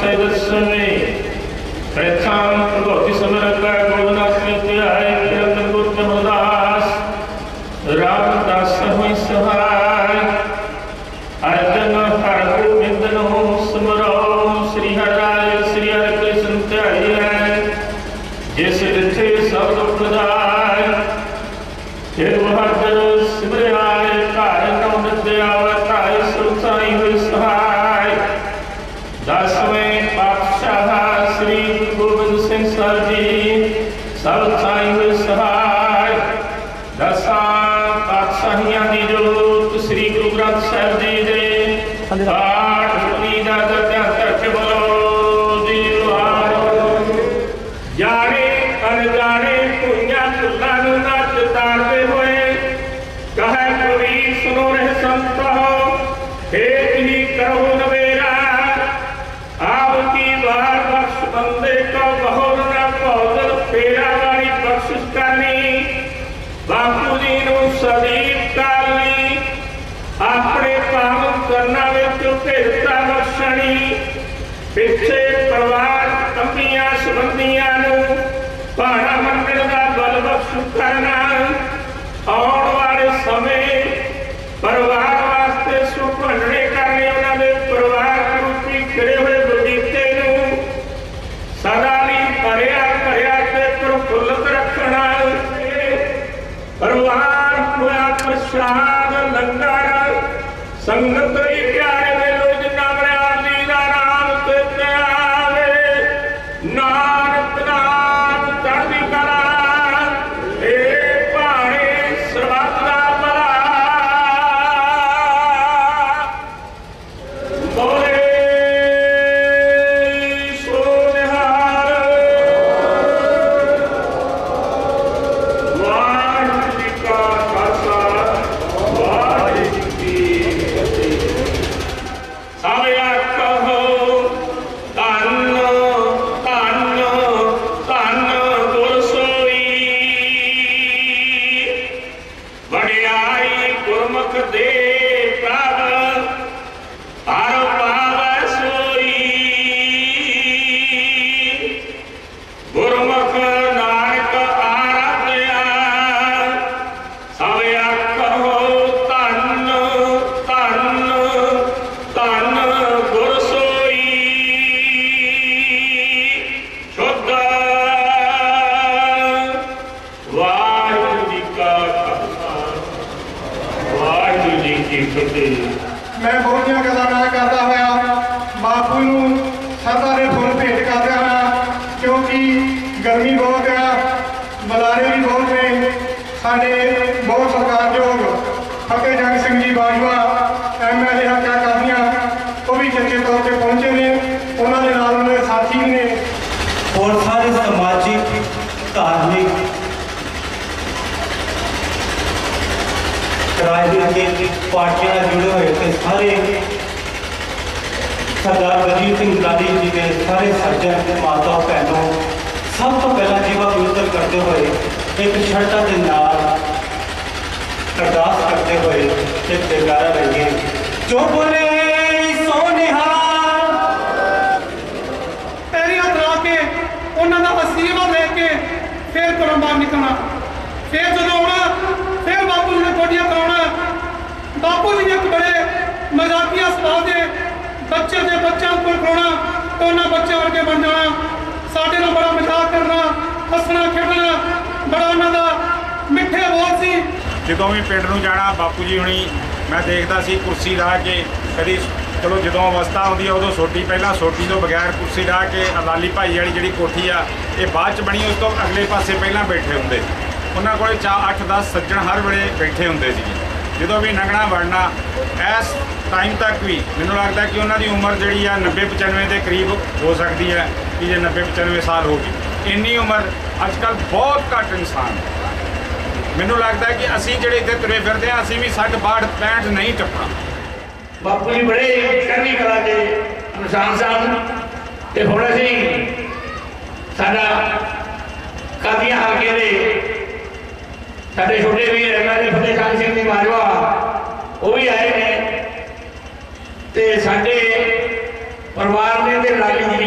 दसवें प्रथम भगवती समरका गोलनाथ आए किरण गुरु दास रामदास हुई सहाय अर्जन हर गोविंद नो स्मरो श्री हराय श्री हर कृष्ण ध्याई है जिस दिथे सब दुख दाय फिर बहादुर सिमराय कार नौ विद्या वताय सुरसाई हुई सहाय दसवें पातशाह श्री गोविंद सिंह सर जी सब साई हुई सहाय दसा पातशाहियां दी जोत श्री गुरु ग्रंथ साहिब जी दे पाठ सुनी दा ध्यान करके बोलो जी वाहिगुरू। जाने अनजाने कुइयां फुल्लां नूं नच तारदे होए कहे कबीर सुनो रहे संतो एक ही करो नवेरा आप की बार बख्श बंदे को बहुत न भौजल फेरा वाली बख्शिश करनी बापू जी नूं सलीब करनी अपने पावन करना विच भिरता बख्शणी पिछे परिवार तंबियां संबंधियां नूं भाड़ा मंडल का बल बख्श करना आने वाले समय परिवार वास्ते सुख वंडने करने उन्होंने परिवार रूपी खड़े हुए बगीचे नूं सदा लई भरिया भरिया ते प्रफुल्लित रखना परिवार होया प्रसाद लंगर संगत ही प्यारे वेलो जिन्ना मरियाली दा नाम ते आवे नानक नाम चढ़दी कला ए भाणे सर्बत दा भला बोले सो निहाल वाहिगुरू जी का खालसा वाहिगुरू जी की फतेह। सारे आखो धन धन धन गुर सोई वडियाई गुरमुख दे प्रभ हर पावै सोई गुरमुख नानक आराध्या सारे आखो धन धन धन गुर सोई शुद्ध वाहिगुरू जी का खालसा वाहिगुरू जी की फतेह। मैं बहुतियां गल्लां ना करदा होया बापू नूं सदा दे फुल भेंट करदा हां क्योंकि गर्मी बहुत है बुलारे भी बहुत ने साडे बहुत सत्कारयोग फतेह जंग सिंह जी बाजवा MLA हक्का कादियां वो भी चंगे तौर पर पहुंचे ने उन्होंने नाल उन्होंने साथी ने और सारे सामाजिक धार्मिक राजनीतिक पार्टियां जुड़े हुए थे सारे सरदार बलजीत सिंह गांधी जी के सारे सज्जन माता भैनों सब तो पहला जीवा पवित्र करते हुए एक शर्ता के नाल अरदास करते हुए एक जयकारा लगे जो बोले सो निहाल पैरी हथ ला के उन्होंने आशीर्वाद लेके फिर घरों बाहर निकलना फिर जो आना फिर बापू जी ने गोडियां कराना बापू जी ने एक बड़े मजाकिया स्वभाव के बच्चे के बच्चों को खड़ोना तो उन्होंने बच्चे वर्गे बन जाना साढ़े नाल बड़ा मजाक करना हसना खेडना बड़ा उन्होंने मिठे बोल सी ਜਦੋਂ ਵੀ ਪਿੰਡ ਨੂੰ ਜਾਣਾ ਬਾਪੂ ਜੀ ਹੁਣੀ ਮੈਂ ਦੇਖਦਾ ਸੀ ਕੁਰਸੀ ਲਾ ਕੇ ਕਦੀ ਚਲੋ ਜਦੋਂ ਅਵਸਥਾ ਆਉਂਦੀ ਆ ਉਦੋਂ ਸੋਟੀ ਪਹਿਲਾਂ ਸੋਟੀ ਤੋਂ ਬਗੈਰ ਕੁਰਸੀ ਲਾ ਕੇ ਅਲਾਲੀ ਭਾਈ ਵਾਲੀ ਜਿਹੜੀ ਕੋਠੀ ਆ ਇਹ ਬਾਅਦ ਚ ਬਣੀ ਉਸ ਤੋਂ ਅਗਲੇ ਪਾਸੇ ਪਹਿਲਾਂ ਬੈਠੇ ਹੁੰਦੇ ਉਹਨਾਂ ਕੋਲੇ 8-10 ਸੱਜਣ ਹਰ ਵੇਲੇ ਬੈਠੇ ਹੁੰਦੇ ਸੀ ਜਦੋਂ ਵੀ ਲੰਘਣਾ ਵੜਨਾ ਇਸ ਟਾਈਮ ਤੱਕ ਵੀ ਮੈਨੂੰ ਲੱਗਦਾ ਕਿ ਉਹਨਾਂ ਦੀ ਉਮਰ ਜਿਹੜੀ ਆ 90-95 ਦੇ ਕਰੀਬ ਹੋ ਸਕਦੀ ਹੈ ਕਿ ਜੇ 90-95 ਸਾਲ ਹੋ ਗਈ ਇੰਨੀ ਉਮਰ ਅੱਜ ਕੱਲ੍ਹ ਬਹੁਤ ਘੱਟ ਇਨਸਾਨ ਮੈਨੂੰ ਲੱਗਦਾ ਕਿ ਅਸੀਂ ਜਿਹੜੇ ਇੱਥੇ ਤੁਰੇ ਫਿਰਦੇ ਹਾਂ ਅਸੀਂ ਵੀ 60-62-65 ਨਹੀਂ ਟੱਪਣਾ। ਬਾਪੂ ਜੀ ਬੜੇ ਚੜ੍ਹਦੀ ਕਲਾ ਦੇ ਇਨਸਾਨ ਸਨ ਤੇ ਹੁਣ ਅਸੀਂ ਸਾਡਾ ਕਾਦੀਆਂ ਹਲਕੇ ਦੇ ਸਾਡੇ ਛੋਟੇ ਵੀਰ MLA ਫਤਿਹ ਜੰਗ ਸਿੰਘ ਜੀ ਬਾਜਵਾ ਉਹ ਵੀ ਆਏ ਨੇ ਤੇ ਸਾਡੇ ਪਰਿਵਾਰ ਦੇ ਤੇ ਲਾਲੀ ਜੀ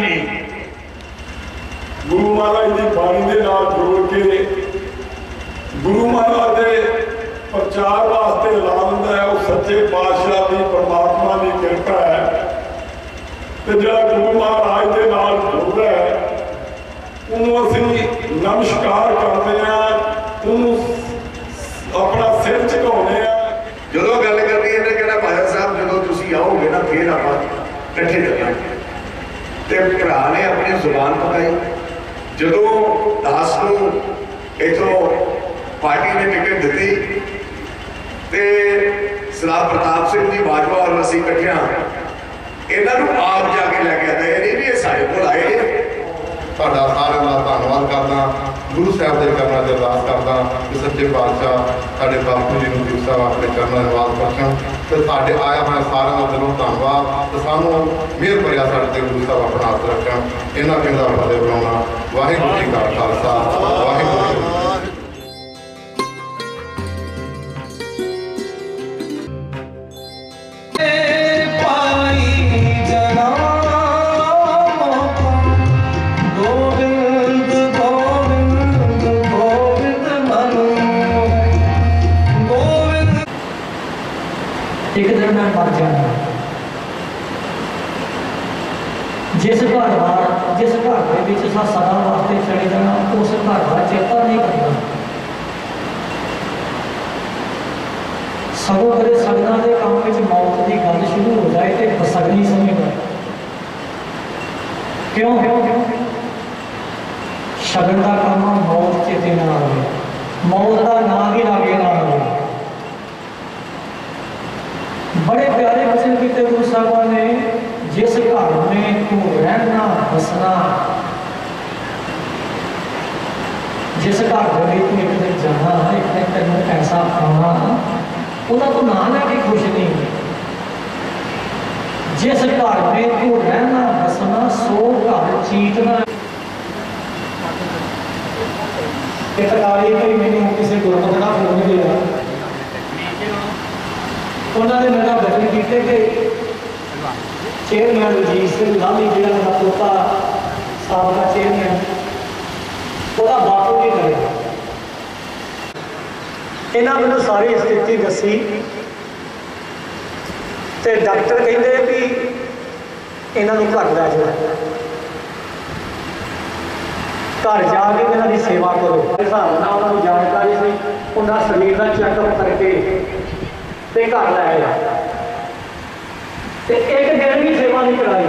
महाराज की बाणी के नाल जोड़ के गुरु महाराज के प्रचार वास्ते ला दिंदा है। वो सच्चे पातशाह की परमात्मा की कृपा है। तो जो गुरु महाराज के नाल जुड़दा है उन्होंने असीं नमस्कार करते हैं, उन्होंने अपना सिर झुकाउने हैं। जो गल करनी है कहना भाया साहब जो तुम आओगे ना फिर आप कट्ठे चलांगे। तो भरा ने अपनी जुबान पकाई। जो दास को इथों पार्टी ने टिकट दी तो सरदार प्रताप सिंह जी बाजवा और असी कट्ठिया इन्हों आप जाके लैके आता है नहीं भी साढ़े को आए। सारा सारे का धन्यवाद करना, गुरु साहब के चरणों से अरदास करदा कि सच्चे पातशाह साढ़े बापू जी गुरु साहब अपने चरणों से वास बख्शण। तो साढ़े आया हुआ सारे का दिलों धन्यवाद। तो सानू मेहर भरिया साढ़े गुरु साहब अपना हाथ रखन। इन्होंने कहता फतेह बुलाना। वाहिगुरू जी का खालसा, वाहिगुरू जी। एक दिन मैं मर जाना। जिस घर के सदा वास्ते चले जाना उस घर का चेता नहीं करना। सगों कदे सगना के काम में मौत की गल शुरू हो जाए तो बसगनी समझना। क्यों शगन का काम मौत चेते ना आए, मौत का नाम ही लागे ना आए। बड़े प्यारे वचन किए गुरु साहब ने। जिस घर में तू रहना बसना, जिस घर में तू एक दिन जाना, एक दिन तेन ऐसा पाना, उन्होंने तो ना लैके खुश नहीं। जिस घर में तू रहना बसना सो घर चीतना। मैंने किसी गुरमत का फोन दिया, उन्होंने मेरा वचन किए कि चेयरमैन रजीत सिंह लाली जो पोता साबका चेयरमैन वह बापू नहीं करेगा। इन्हें मैंने सारी स्थिति दसी तो डॉक्टर कहते भी इन्हों घर लै जाओ, घर जाके इन्हों की सेवा करो। हिसाब से उन्होंने जानकारी सी, उन्हें शरीर का चेकअप करके ते घर लै आया। एक दिन भी सेवा नहीं कराई।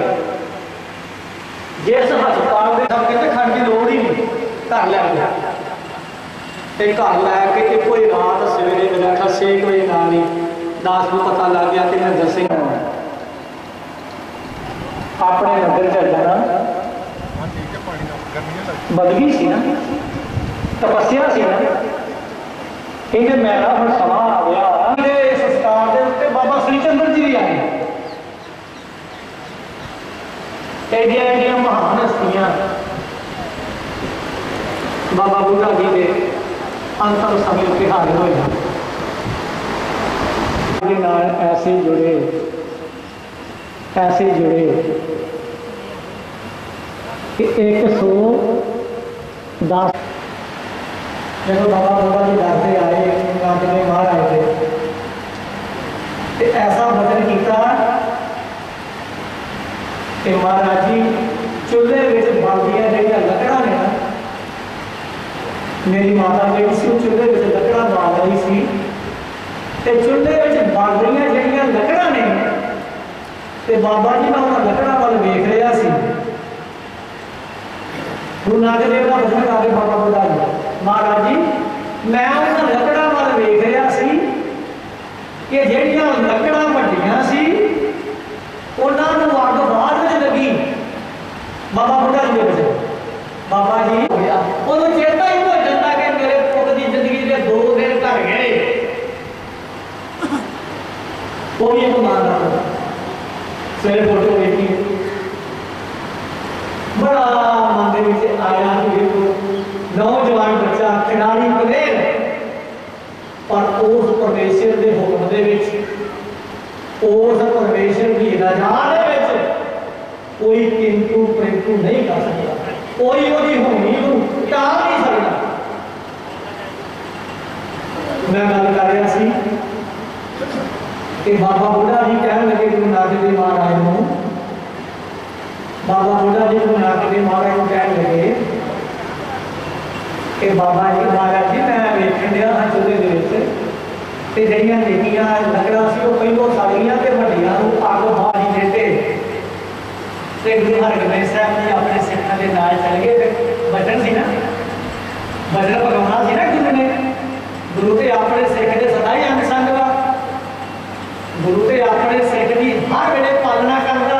जिस हस्पताल के सब कहते खंड की लोड़ ही नहीं, घर लै गया। घर लैके कोई रात सवेरे मेरा 6 बजे ना नहीं 10 को पता लग गया कि मैं दसे अपने नगर चल जाना। बदगी सी ना, तपस्या सी ना। क्योंकि मेरा हम समा आ गया संस्कार के उत्ते बाबा श्री चंद्र जी भी आए। एडिया एडिया महान हस्तियां बाबा बुढ़ा जी के अंतर समय के हाजिर हुए। ऐसे जुड़े कि 110 जब बाबा बुढ़ा जी डरते आए में बाहर आए थे तो ऐसा वचन किया कि महाराज जी चूल्हे में बलदियाँ जड़िया लकड़ा ने ना, मेरी माता जी चूल्हे में लकड़ा बाल रही सी ते चूल्हे में बल रही जड़िया लकड़ा ने ते बाबा जी मैं उन्होंने लकड़ा वाल वेख रहा सी। गुरु नानक देव का वचन आ गया बाबा बुढ़ा जी, महाराज जी मैं उन्होंने लकड़ा वाल वेख रहा सी कि जड़िया लकड़ा वड्डियां सी उन्होंने अग बाद में लगी। बाबा बुढ़ा जी के बाबा जी हो गया उन्होंने चेता ही हो जाता कि मेरे पुत की जिंदगी के 2 दिन घर गए। वो भी एक ईमानदार सवेरे फोटो देखी बड़ा मन के आया कि नौजवान बच्चा खिलाड़ी प्लेयर पर उस परमेश्वर के हुक्म के उस परमेश्वर की रजा कोई किंतु परंतु नहीं कर सकता। कोई ਉਹਦੀ ਹੋਣੀ ਨੂੰ ਟਾਲ नहीं सकता। मैं गल कर रहा सी कि बाबा बुढ़ा जी कहने लगे गुरु नानक देव महाराज को, बाबा बुढ़ा जी गुरु नानक देव महाराज को कहने लगे कि बाबा जी महाराज जी मैं वेखण दिया हाँ चूल्हे के जड़ियाँ निक्कियां लकड़ा सी वो पहलों सड़ियां तो वड्डियां अग बाहर नहीं देते। गुरु हरगोबिंद साहब जी अपने सिखां के नाल चल गए। बचन सी ना, बचन पकाउणा सी ना गुरु ने। गुरु तो अपने सिख के सदा ही अंग संग वा। गुरु तो अपने सिख की हर वेले पालना करता।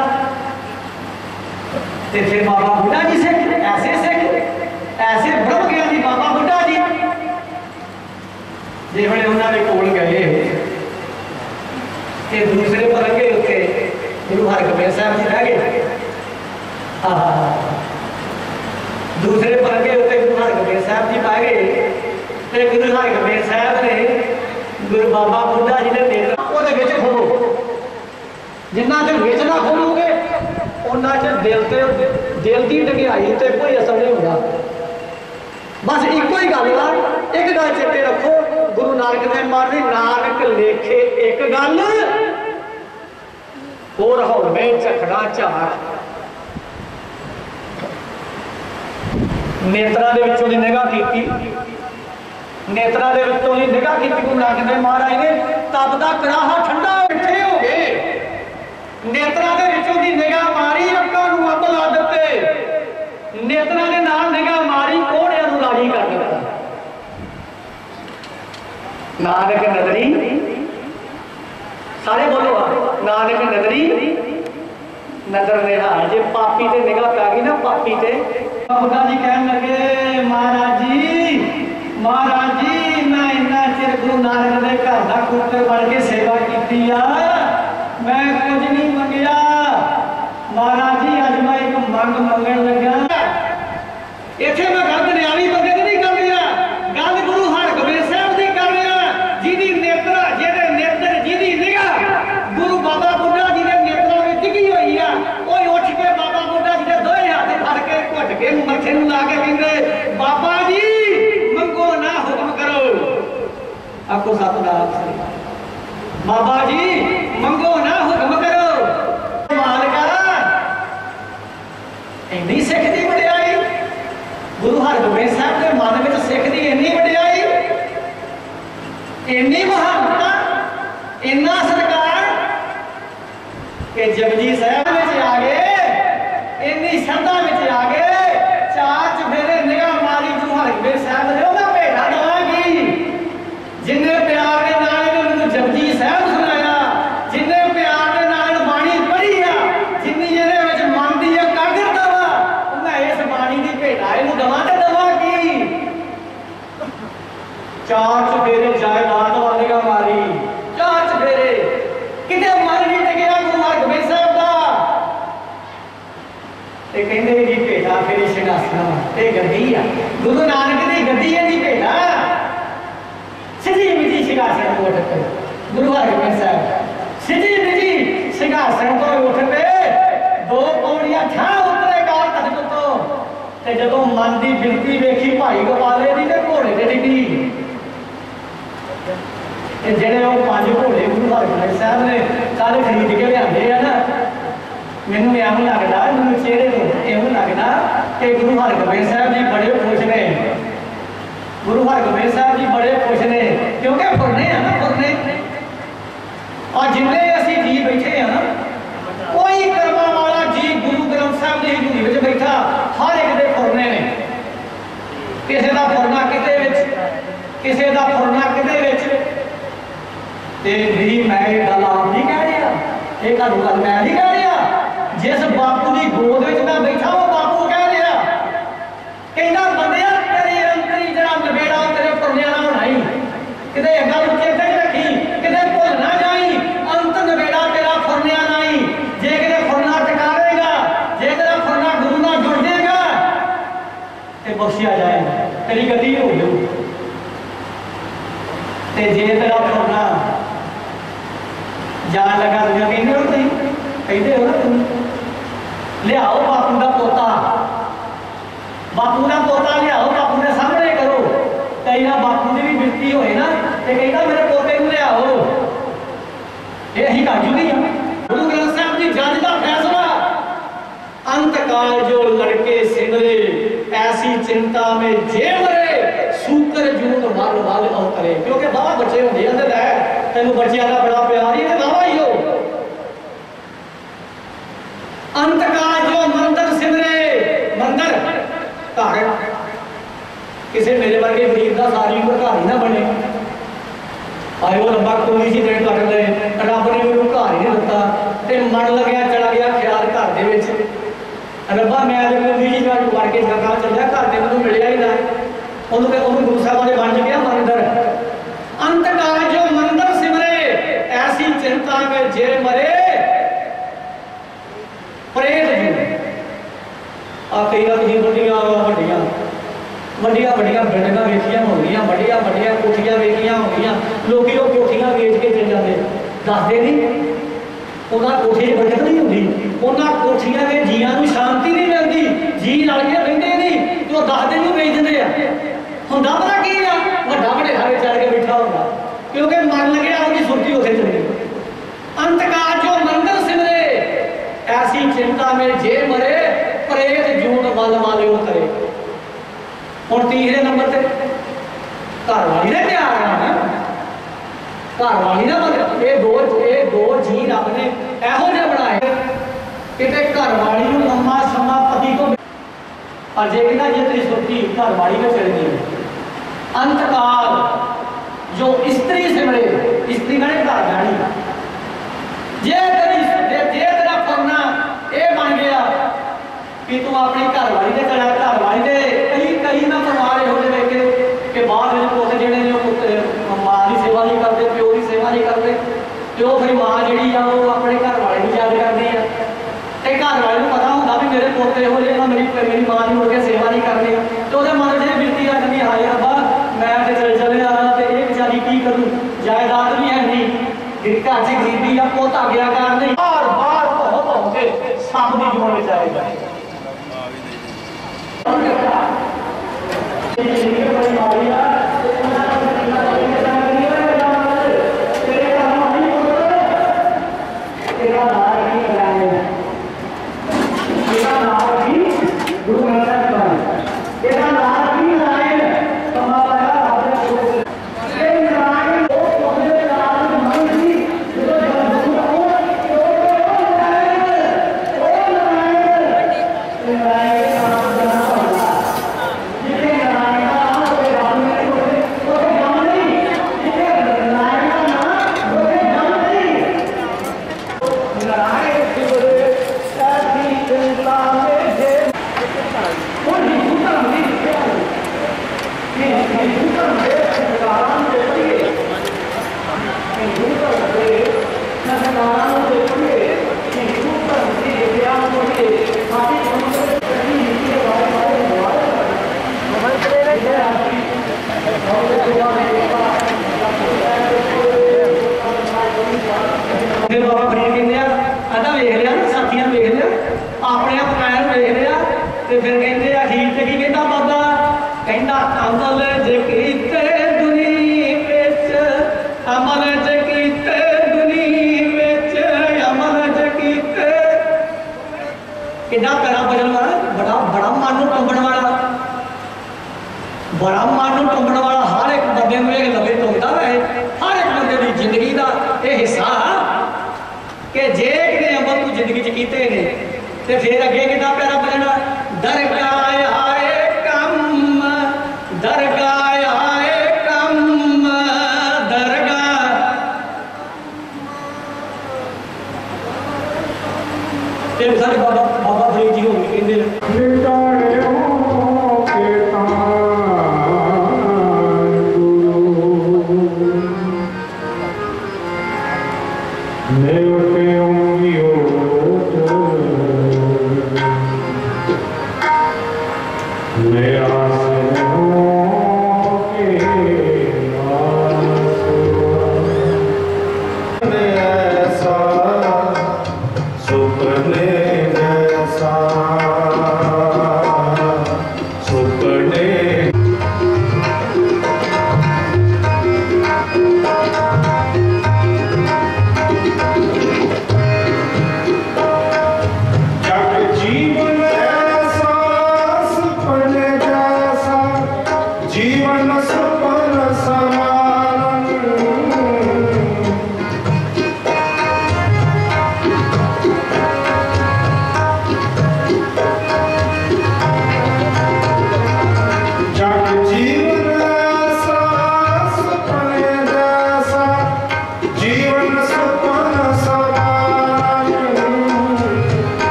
फिर बाबा बुढ़ा जी सिख ऐसे ब्रह्म ज्ञानी बाबा बुढ़ा जी जिवें उन्होंने कोल गए कि दूसरे परगे उत्ते गुरु हरगोबिंद साहब जी रह गए। दूसरे परगे उत्ते गुरु हरगोबिंद साहब जी पा गए। गुरु हरगोबिंद साहब ने गुरु बाबा बुढ़ा जी ने खोलो, जिन्ना चर विच ना खोलोगे उन्ना चर दिल की ढंगाई ते कोई असर नहीं होगा। बस एको ही गल है, एक गल चेते रखो, गुरु नानक देव महाराज नानक लेखे एक गल और हौले झखड़ा झार। नेत्रा दे विचों दी निगाह कीती, नेत्रा दे विचों दी निगाह कीती गुरु नानक देव महाराज ने, तब दा कड़ाहा ठंडा इकट्ठे हो गए। नेत्रा दे विचों दी निगाह मारी, अक्कां नूं अग ला दित्ते। नेत्रा दे नाल निगाह मारी, कोहड़ियां नूं राजी कर दित्ता। नानक नदरी, सारे बोलो नानक नदरी नजर निहाल। जे पापी ते निगाह पै गई ना, पापी ते बुढ़ा जी कहने लगे महाराज जी मैं इन्ना चिर गुरु नानक दे घर दा कुकर बन के सेवा की, मैं कुछ नहीं मंगया। महाराज जी अज मैं एक मंग मंगन लगा। इत्थे मैं गल दनियावी बंदे दी नहीं कर रहा, गल गुरु हरगोबिंद साहब दी कर रहा, जिहदी नेत्रा जिहदे नेत्र जिहदी निगाह गुरु बाबा बुढ़ा जी दे नेत्रों में टिकी हुई है। कोई उठ के बाबा बुढ़ा जी दे दोए हाथ फड़ के घुट के मथे नूं ला के कहंदे बाबा जी मंगो ना हुक्म करो। आखो सतनाम श्री बाबा जी मंगो ना हुक्म करो। मालका इन्नी सिख दी वडियाई, गुरु हरगोबिंद साहब के मन में सिख दी इन्नी वडियाई, इन्नी महानता, इन्ना सत्कार कि जपजी साहब में आ गए, इन्नी श्रद्धा में आ गए। चार चफेरे निगाह मारी गुरु हरगोबिंद साहब ने, मैं भेड़ा देवांगी। जिन्ने प्यार के नाल मैनूं जपजी साहब सुनाया, जिन्ने प्यार के नाल बाणी पढ़ी आ, जिन्नी इहदे विच मन दी एकाग्रता वा, मैं इस बाणी दी भेड़ा इहनूं दवां ते दवां की। चार चफेरे जायदाद वाल निगाह मारी, चार चफेरे किते मन नहीं टिकिया गुरु हरगोबिंद साहब दा। ते कहंदे जी भेड़ा फिर सिंघासन ते गद्दी आ, गुरु नानक दी गद्दी है जी भेड़ा। सिधी मिठी सिंघासन को उठ पे गुरु हरगोबिंद साहब सिधी मिठी सिंघासन को उठ पे 2 पौड़ियां छां उतरे काल तख्त तो। ते जदों मन दी बिनती वेखी भाई गोपाले दी ते घोड़े ते डिगी। जेडे 5 घोड़े गुरु हरगोबिंद साहब ने कल खरीद के लियाते हैं ना, मैनू एवं लगता, मैनू चेहरे को एवं लगता कि गुरु हरगोबिंद साहब जी बड़े खुश ने। गुरु हरगोबिंद साहब जी बड़े खुश ने क्योंकि फुरने हैं ना, फुरने। और जिन्ने असी जी बैठे हैं ना, कोई कर्मा वाला जी गुरु ग्रंथ साहब की हजूरी में बैठा हर एक दे फुरने ने। किसी का फुरना किते विच, किसी का फुरना किते विच। ते भी मैं ये गल आप नहीं कह रहा, ये गल मैं नहीं कह रहा। जिस बापू की गोद में मैं बैठा वो बापू कह रहा, कहना बंदिया तेरी अंतरी जरा नबेड़ा तेरे फुरनिया ना होना ही, किते गल चेते रखी, किते भुल ना जाई। अंत नबेड़ा तेरा फुरनिया ना ही। जे किते फुरना टकारेगा, जे तेरा फुरना गुरु नाल जुड़ जाएगा ते बख्शिया जाएगा, तेरी गति हो गई। ते जे तेरा फुरना जान लगा दुनिया कहते हो तुम, कहते हो ना तुम लियाओ बापू का पोता, बापू का पोता लियाओ, बापू के सामने करो। कई ना बापू की भी बिरती होए ना तो कहता मेरे पोते को लियाओ, ये असीं कर चुके हैं। गुरु ग्रंथ साहब जी जज का फैसला, अंतकाल जो लड़के सिमरे ऐसी चिंता में जे मरे, सूकर जून मल मल अवतरे। क्योंकि बाबा बच्चे होंगे अंदर है, तेन बच्चों का बड़ा प्यार ही बाबा ही हो। अंतकाल जो मंदिर सिमरे, मंदिर घर किसी मेरे वर्गे गरीब का सारी उम्र घर ही ना बने। आए वो लंबा कोई सी दिन कट ले, रब ने मैनू घर ही नहीं दिता, तो मन लग्या चला गया ख्याल घर दे विच, रब्बा मैं कोई जी घर वड़ के जगह चल गया, घर दे मैनू मिलिया ही ना। उन्होंने गुरु साहब ने बन गया मंदिर। अंतकाल जो मंदिर सिमरे ऐसी चिंता में जे मरे, प्रेत जी आ कई कई बड़िया बड़िया बड़िया बड़िया बिल्डिंगां वेखियां होंदियां, बड़िया बड़िया कोठियां वेखियां होंदियां, लोग वो कोठियां वेच के चले जाते, दसदे नहीं उन्होंने कोठे की बचत नहीं होती, उन्होंने कोठियां के जियां को शांति नहीं मिलती, जी रल के बहिंदे नहीं, तो दसदे नहीं बेच देंगे। हुंदा पता की आ, वड्डा वडेरा चल के बैठा होगा, क्योंकि मन लगे उसकी सुरती उसे चली। अंतकाल जो मंदिर सिमरे ऐसी चिंता में जे मरे, प्रेत जून मल मल उतरे। और तीसरे नंबर से घरवाली ने प्यार आना, घरवाली ना मतलब ये दो जी रब ने एहो जिहे बनाए कि घरवाली को लंबा समा पति को अजे कहना जे तेरी सुरती घरवाली में चल गई। अंतकाल जो स्त्री सिमरे, स्त्री कहने घरवाली, जे तेरा फरना ये बन गया कि तू अपनी घरवाली से चला, घरवाली से कई ना परिवार यहो जिहे वेखे कि बाद में पुत जिहड़े ने मां की सेवा नहीं करते, प्यो की सेवा नहीं करते, तो फिर मां जिहड़ी आ वो अपने घरवाले की याद करती है। तो घरवाले को पता होंदा भी मेरे पुत यहो जिहे मेरी मां की मुड़ के सेवा नहीं करनी, तो वो मन से बिरती आ जाती, हाय रब्बा मैं तो चले आना, तो ये बेचारी की करूँ, जायदाद भी है नहीं, घर च गरीबी आ, पुत आग्याकार नहीं, बार बार भौ के सब की जोड़ में आएगा। बाबा फरीद कहते हैं अदा वेख लिया ना, साथियां वेख लिया, अपने पैर वेख लिया, तो फिर कहते अखीर से की कहता बाबा, कहता अमल जे कीते दुनिया विच, अमल जे कीते दुनिया विच, अमल जे कीते, कितना प्यारा भजन वाला, बड़ा बड़ा मन नूं टुंबण वाला, बड़ा मन नूं टुंबण वाला, हर एक बंदे नूं ये लगे टुंबदा रहे, हर एक बंदे की जिंदगी का यह हिस्सा कि जे किने अमल तू जिंदगी च कीते ने, ते फिर अगे कितना प्यारा भजना, दरगाह आए कम, दरगाह आए कम, दरगाह ते सारे बाबा फरीद जी होंगे कहते सुपने जैसा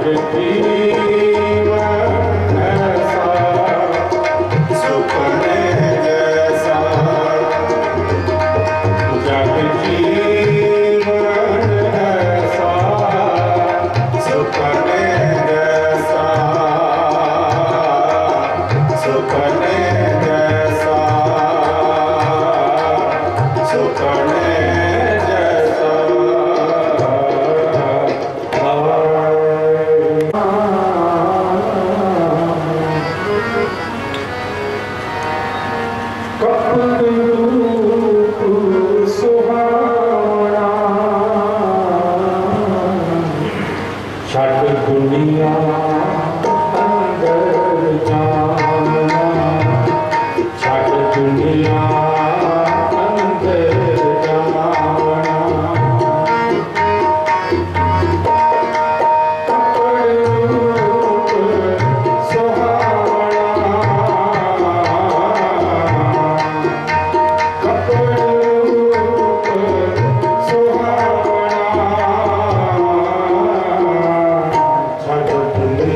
Thank you.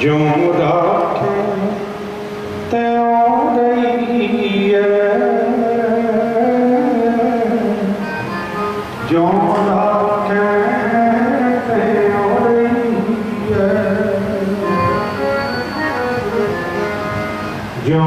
जो राखे त्यों रही है, जो राखे त्यों रही है, जो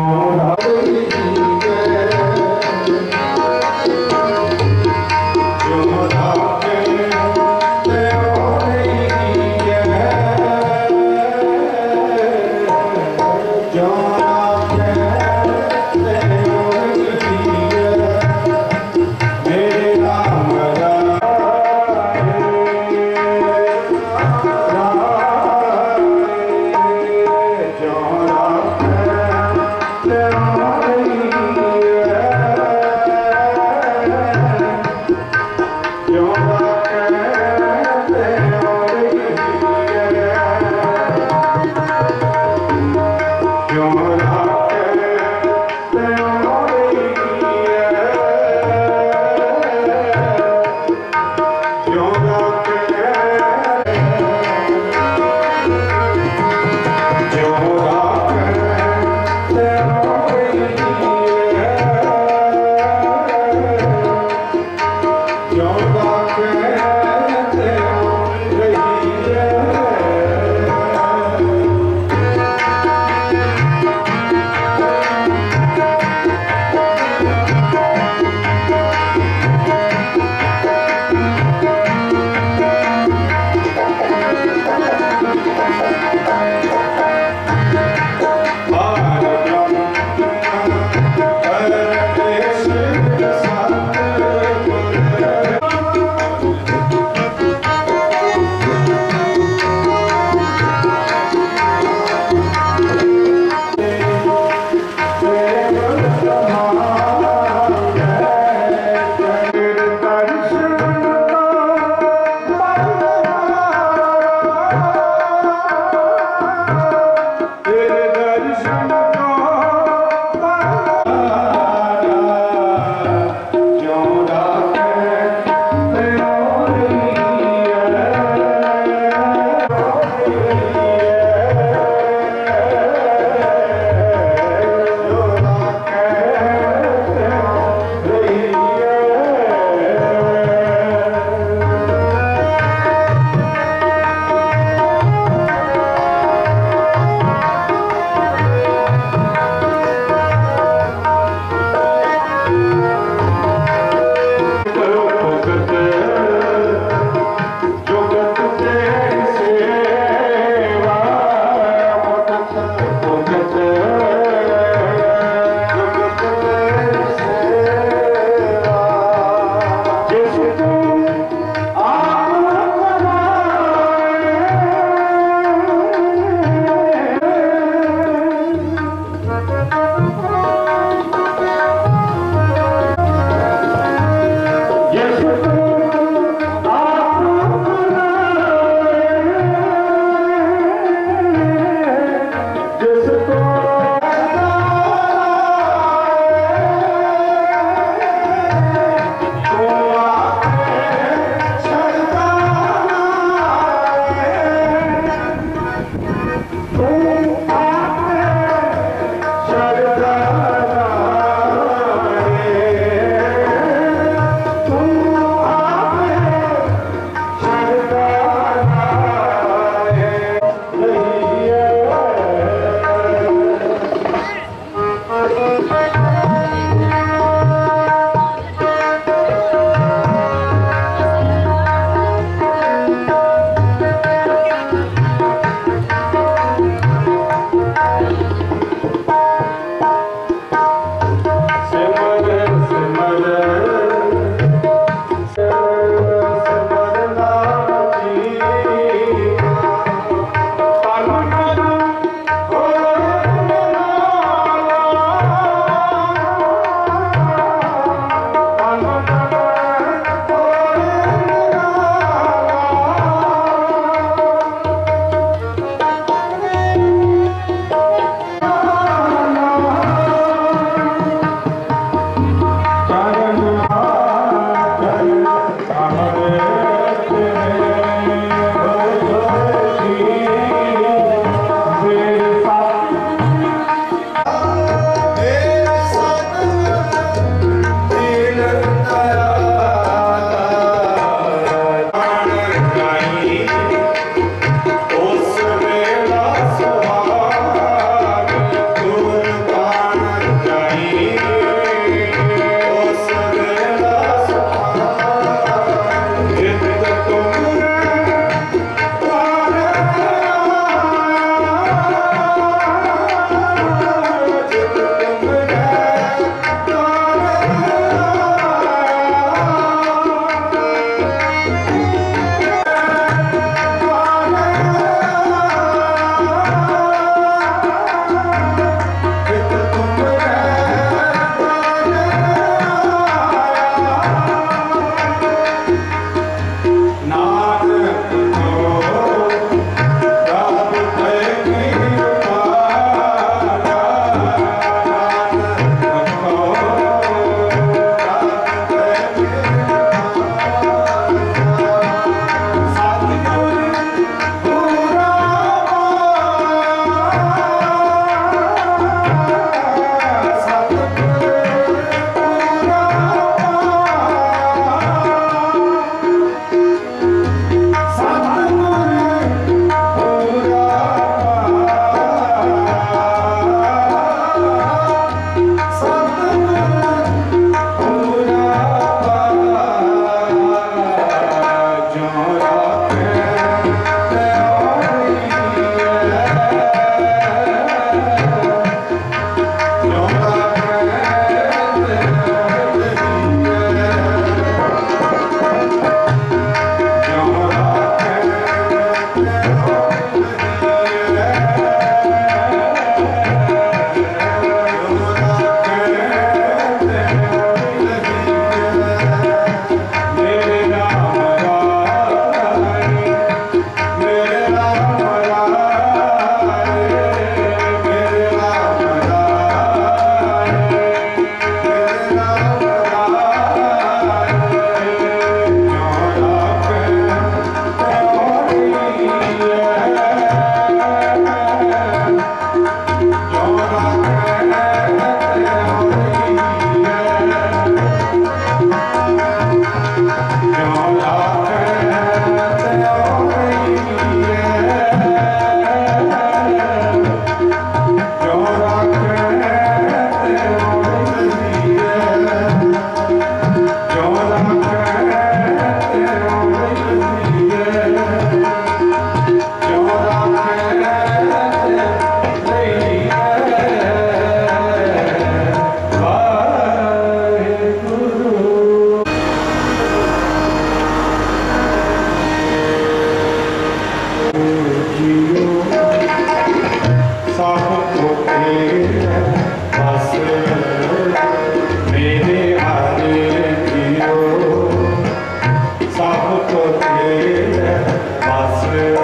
को तेरे बस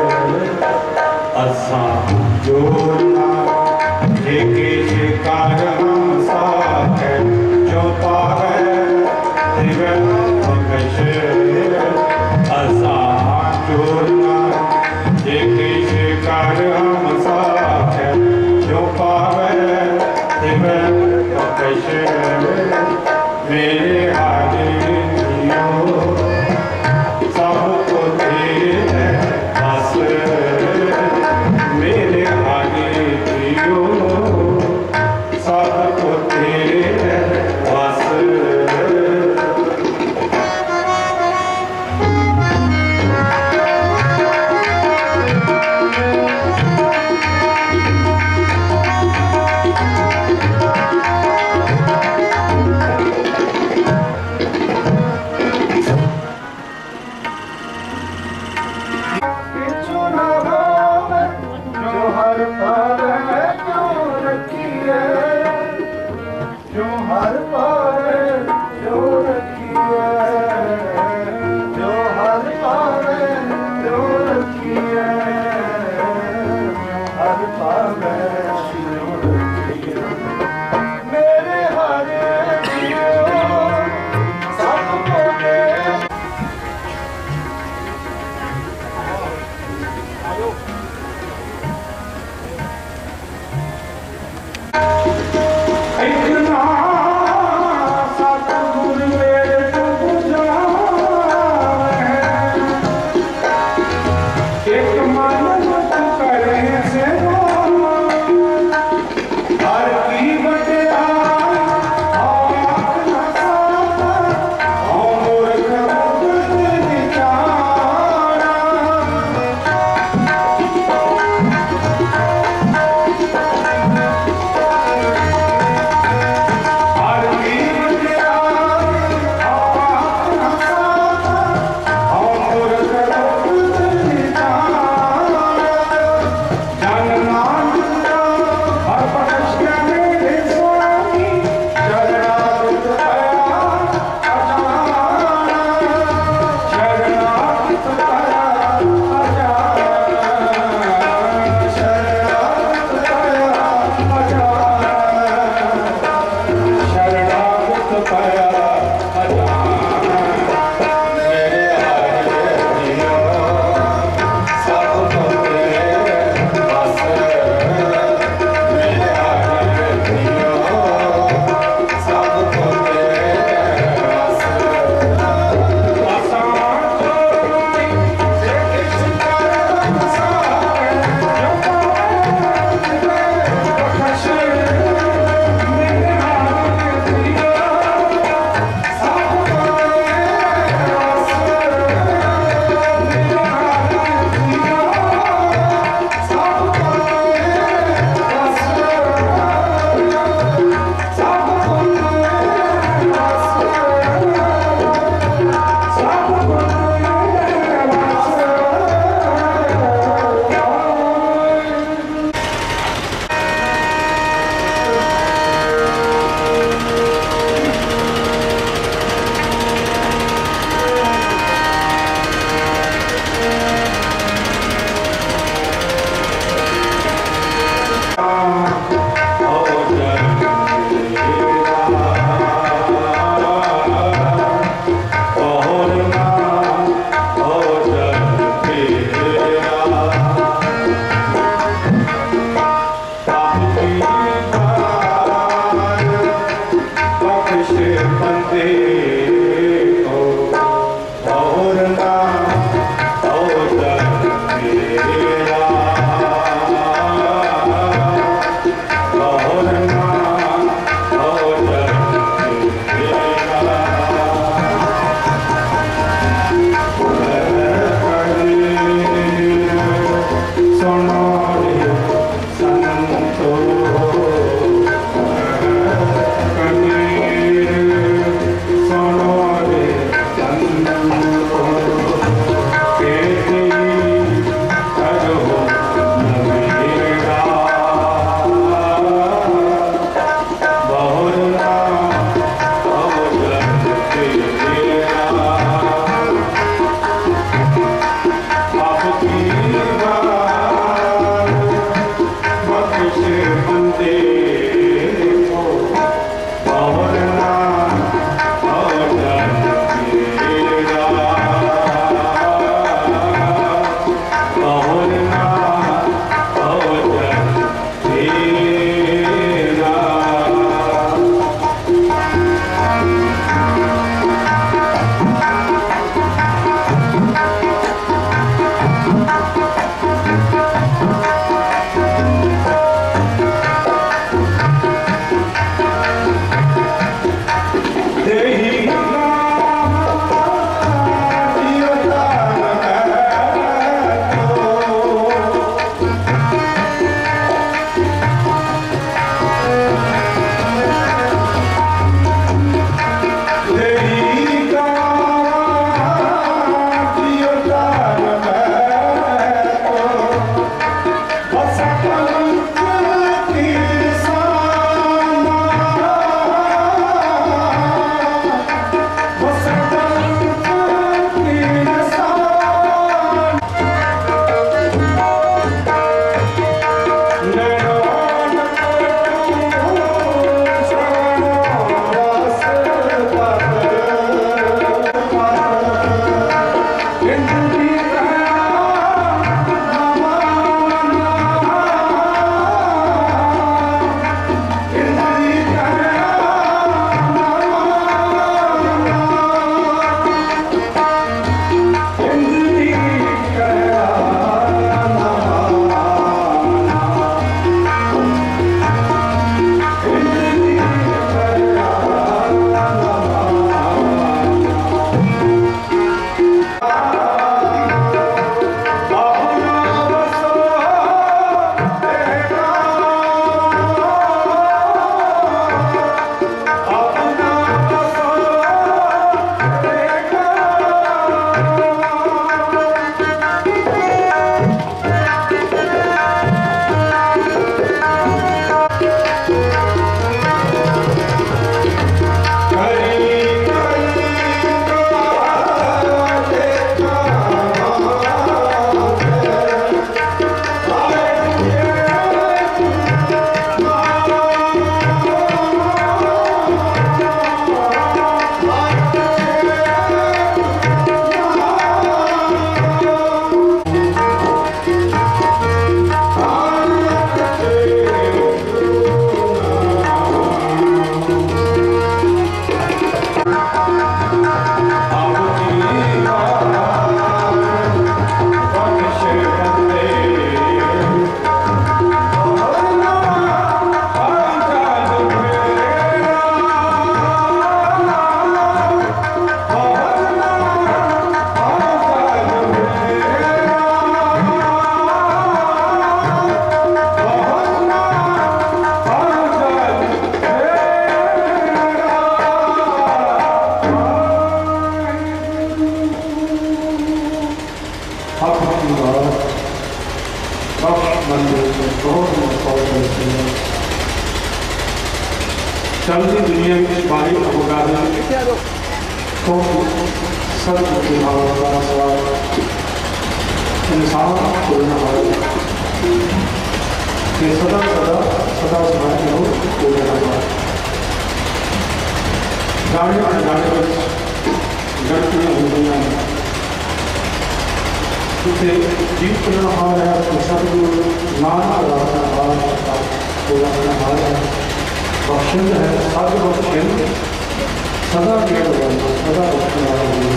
असा जोड़ना जे किस कर हम साथ जो पावे दिवे बख्श असा जोड़ना जे किस कर हम साथ जो पावे दिवे बख्श मेरे हाजिर सबको चलती दुनिया की बारी अवगाहना तो सत्य इंसान बोलना ये सदा सदा सदा समाज हो बोलना गाड़ी अनगाड़ी गलतियां होंदियां उसे जीतना हाल है तो सदगुरु नाम रास्ता हाल बोलना हाल है बख्शिंद है सद बख्शिंद सदा के सदा बख्शने वाला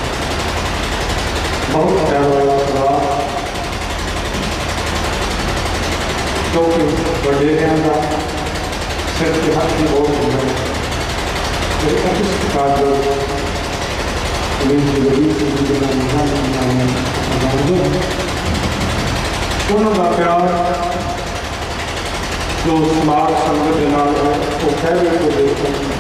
बहुत प्यारा खुदा जो कि वडेरियां का सिर के हाथ में बहुत सुंदर किस प्रकार उन्होंने प्यार जो समाज संगत के नाल है वो फैले को देखते हैं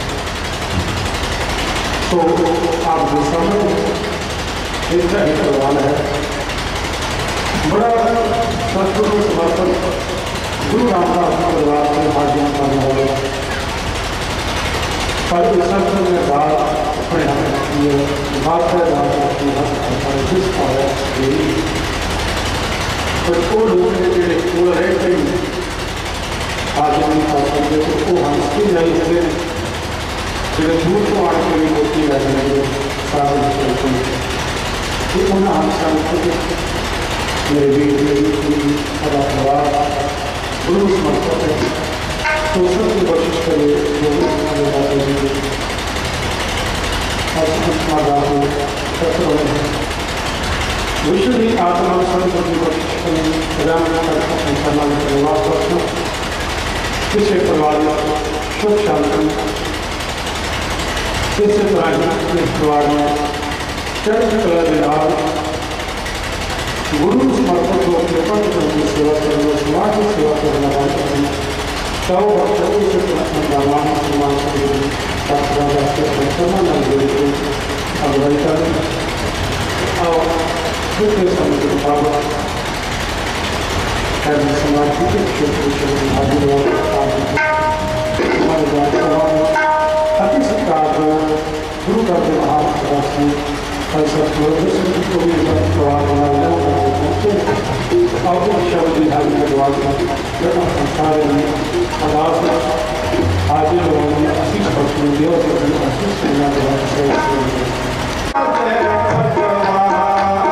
तो आप जो समझ इसका ही सवाल है बड़ा सत्पुरुष समर्थन गुरु रामदास परिवार के हाजिर करने वाले पर इस संगत में बात अपने बात है जिस पर वो लोग जो पूरा रहते ही आज नहीं खा सकते तो वो हंसते नहीं सकते जो झूठ को आने के लिए होती रहने सारे तो उन्हें हंसा मेरे भी सारा परिवार गुरु समर्पित है तो सबकी कोशिश करें विश्व की आत्मा संत की कोशिश करें किसी परिवार में सुख शांति किसी परिवार में चरित्र कला विधान गुरु समर्पण को कृपा की सेवा करना समाज की सेवा करना सौ बच्चों से भगवान समाज अगुवाई और फिर समय के मुताबिक समाज के क्षेत्र अति सत्कार गुरु का व्यवहार को भी शब्द विधान के द्वारा संसार में अदालत हाजिर होने असीम पक्षी और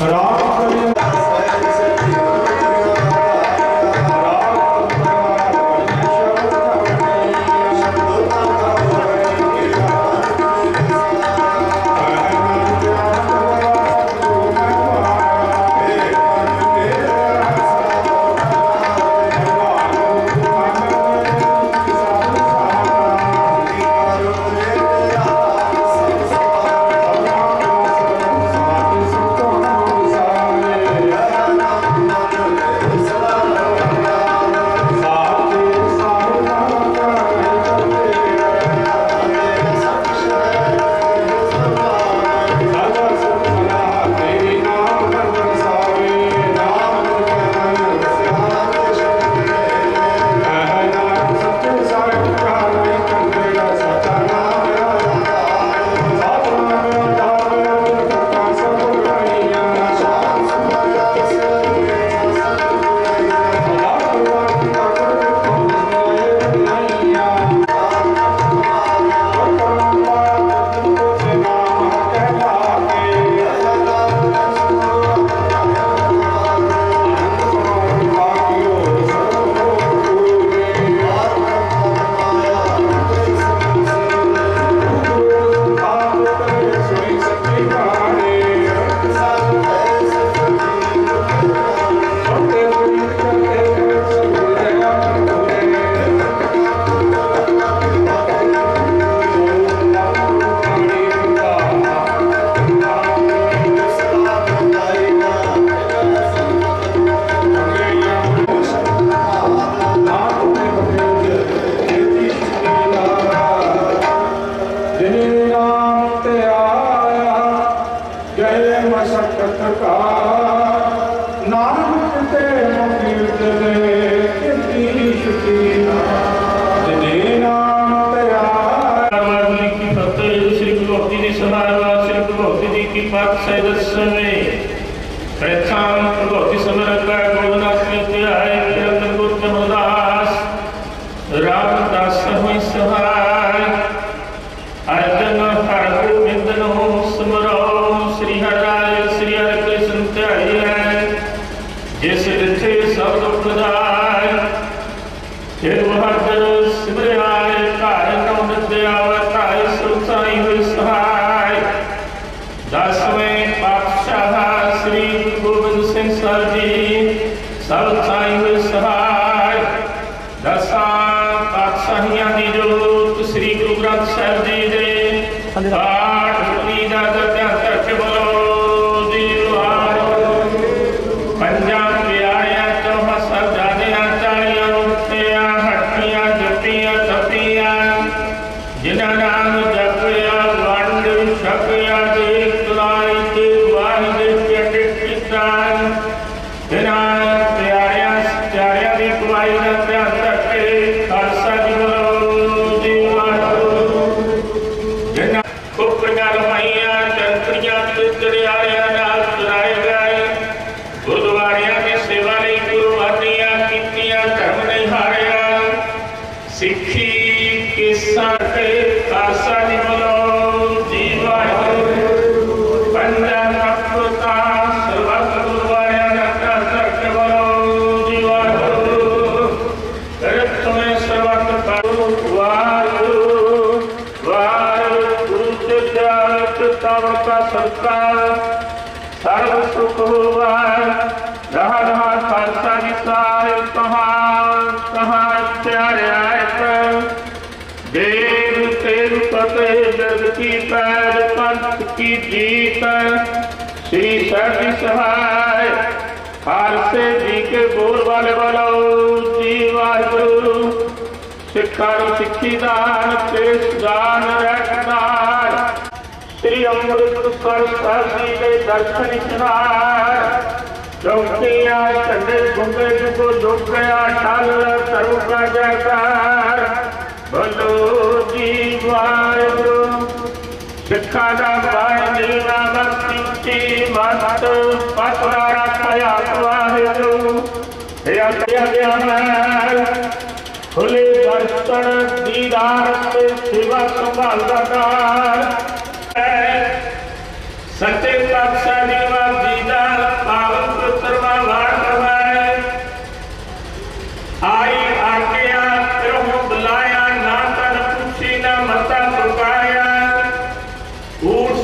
सच्चे पातशाह जी दीदार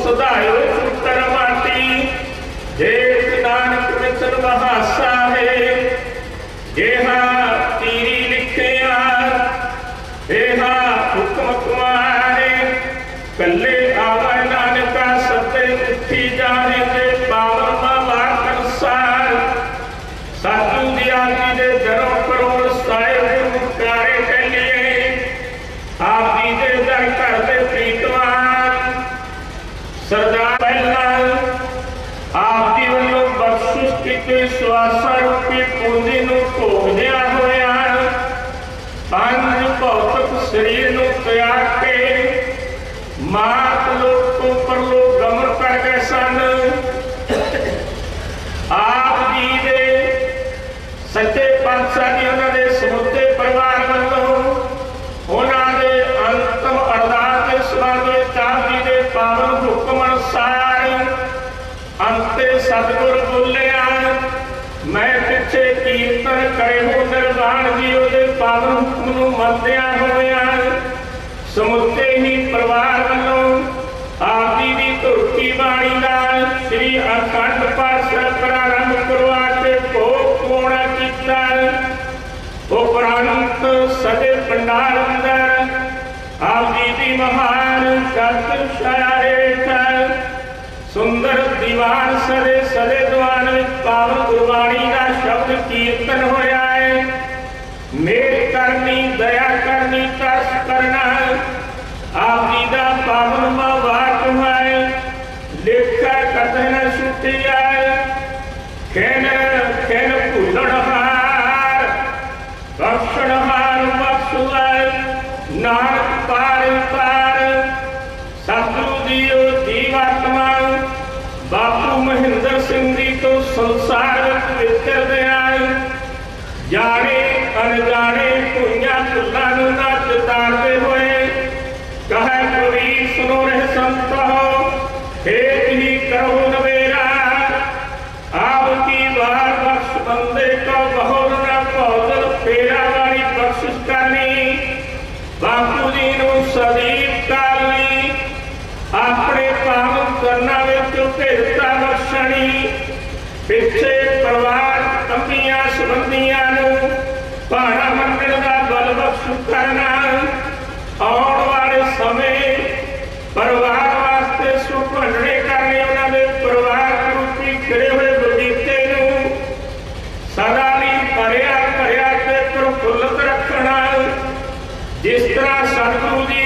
सदायो सूतर माटी देख नानक मित्र बहासा है जेहा तीरी लिखिया देहा हुक्म तुम्हारे कल्ले आवा नानका सते उठी जाने दे पावन बाबा करसार साधु दिया दे दरों करोड़ साए गुरुकारे के लिए आप दे दर कर दे प्रीतवान सरदार पहला आप दी वल्लों बख्शिश की स्वासा रूपी पूंजी नूं भोगदिया होया पंज भौतिक शरीर नूं त्याग के मात लोक तो परलोक गमन कर गए सन। आप जी दे सच्चे पातशाह जी उन्होंने समੁੱਚੇ परिवार ਵੱਲੋਂ ਉਹਨਾਂ ਦੇ ਅੰਤਮ ਅਰਦਾਸ ਦੇ ਸੰਬੰਧ ਵਿੱਚ ਆਪ ਜੀ ਦੇ ਪਾਵਨ ਹੁਕਮ ਅਨੁਸਾਰ ਅੰਤੇ ਸਤਿਗੁਰ ਬੋਲਿਆ मैं पिछे कीर्तन करे हो निर्वाण जी ਉਹਦੇ पावन हुक्म ਨੂੰ ਮੰਨਦਿਆਂ ਹੋਇਆਂ ਸਮੁੱਚੇ ਹੀ ਪਰਿਵਾਰ ਵੱਲੋਂ ਆਪ ਜੀ ਦੀ ਧੁਰਤੀ ਬਾਣੀ ਨਾਲ ਸ੍ਰੀ ਅਖੰਡ ਪਾਠ ਸਾਹਿਬ ਪ੍ਰਾਰੰਭ ਕਰਵਾ ਕੇ ਭੋਗ ਪਵਾਉਣਾ ਕੀਤਾ। ਉਪਰੰਤ ਸਦੇ ਪੰਡਾਲ ਅੰਦਰ ਆਪ ਜੀ ਦੀ ਮਹਾਨ ਸ਼ਬਦ ਛਾਇਆ ਹੇਠ सुंदर दीवान सदे सदे दीवान में पावन गुरबाणी का शब्द कीर्तन होया है। मेर करनी दया करनी तरस करना आप जी का पावन वाक है लेखा कथे न छुटी आए खेन खेन भूलनहार बख्शनहार बख्शुआए नानक पार पार सतगुरु दियो जीवात्मा बापू महेंद्र सिंह जी तो संसार विचरदे आए जाने अनजाने भुइयां फुल्लां नूं ना चितारदे होए कहे कबीर सुनो रहे संतो एक ही करो नवेरा आपकी बार बख्श बंदे को बहुत ना भौजल फेरा वाली बख्शिश करनी बापू जी नूं सदीप करनी अपने पावन करना भिरता बख्शणी पिछे परिवार तंबियां संबंधियां नूं भाड़ा मंडल का बल बख्श करना आने वाले समय परिवार वास्ते सुभंडने करने उन्होंने परिवार रूपी खिड़े हुए बगीचे नूं सदा लई भरिया भरिया ते प्रफुल्लित रखना जिस तरह सतगुरु जी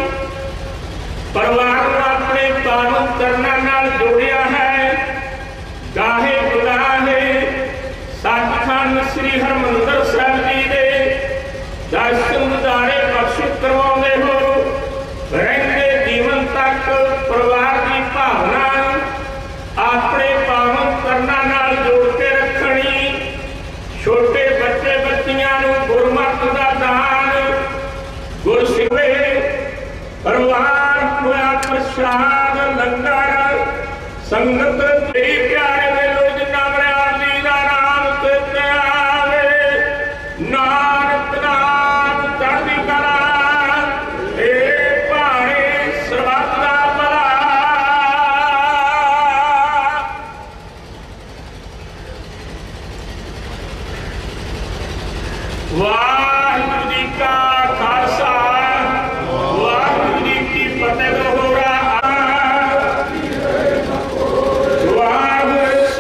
परिवार को अपने पावन करना नाल जोड़िया है गाहे बुलाहे सचखंड श्री हरमंदर साहिब जी दे दर्शन दारे बख्शिश करवाउंदे हो रहंदे जीवन तक परिवार की भावना अपने पावन करना नाल जोड़ के रखनी छोटे बच्चे बच्चियां नूं गुरमत दा दान गुरसिखे परिवार होया प्रसाद लंगर संगत तेरी प्यारे मेलो जिन्ना मरियादी दा नाम ते आवे नानक नाम चढ़दी कला ए भाणे सर्बत दा भला वाहिगुरू जी का खालसा फतेह हो रहा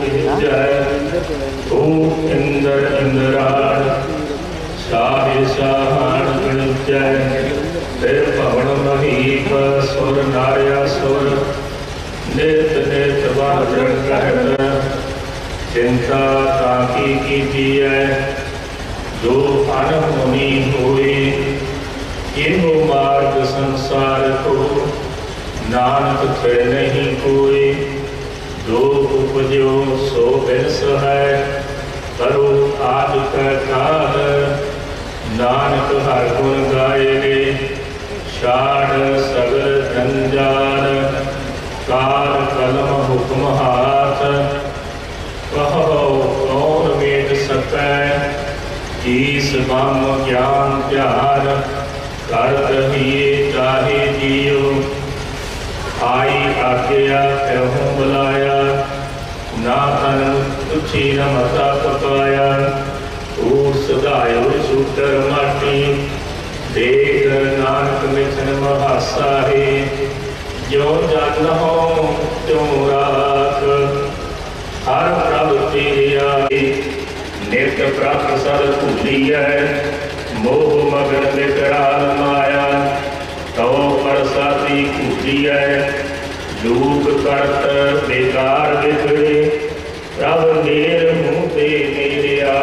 जय ओम इंद्र इंद्राण शाह शाहन जय फिर भवन महीप सुर नार्या सुर नित नित वाजन कहत चिंता ताकी कीती है जो अनहोनी होए इहो मार्ग संसार को नानक थे नहीं कोई जो उपजो सो बिरस है करो आज काल नानक हर गुण गाए रे शाड़ सगर जंजाल काल कलम हुक्म हाथ कहो कौन वेद सकै ईस बम ज्ञान ध्यान करत हिए चाहे जियो आई आज्ञा कहूँ बुलाया ना तन तुझी न मता पकाया ऊर सदायो शूटर माटी देख नानक मिथन महासा है जो जन हो त्यों राख हर प्रभ तेरे आए नित प्रभ सद भूली है मोह मगन विकराल माया तो परसाती कूटी है लोक करत बेकार बिगड़े प्रभ मेर मुँह पे मेरिया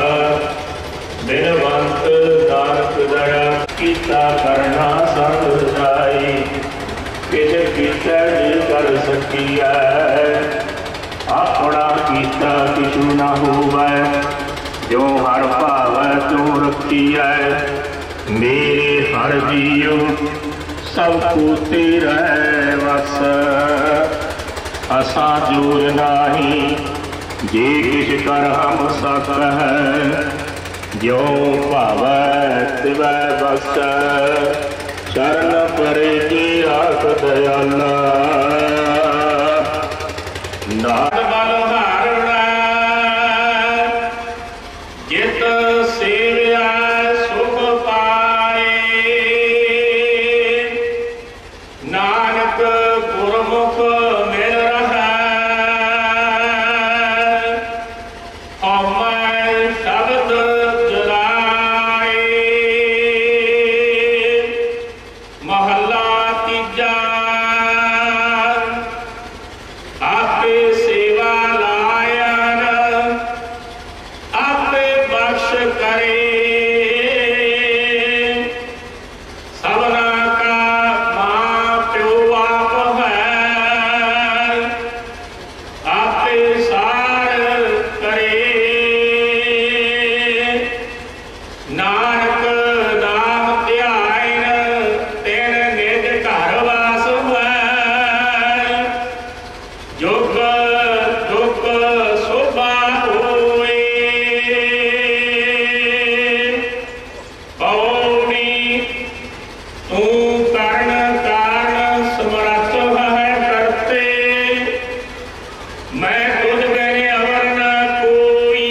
बिनवंत नानक दया कीता करना संग जाई किज कीता जी कर सकिया अपना कीता किछु न होवै जो हर भावै तू रखिया मेरे हर जियो सब को तेरा वस असा जोर नाही जे किछ कर हम सक है जो भावै तिवै बस चरण परे की आख दयाला नाथ बल हारना जित सेव्या सुख पाए नानक गुरमुख मिल रहा और मैं शब्द जलाए महला तीजा आपे सेवा लायन आपे बख्श करे सबना का मां प्यो आप है आपे सार करे नानक नाम ध्यान तेन निज घर वास है जुग दुख शोभा होए पौनी तू कर्ण कारण समर्थ है करते मैं तुझ गए अवर न कोई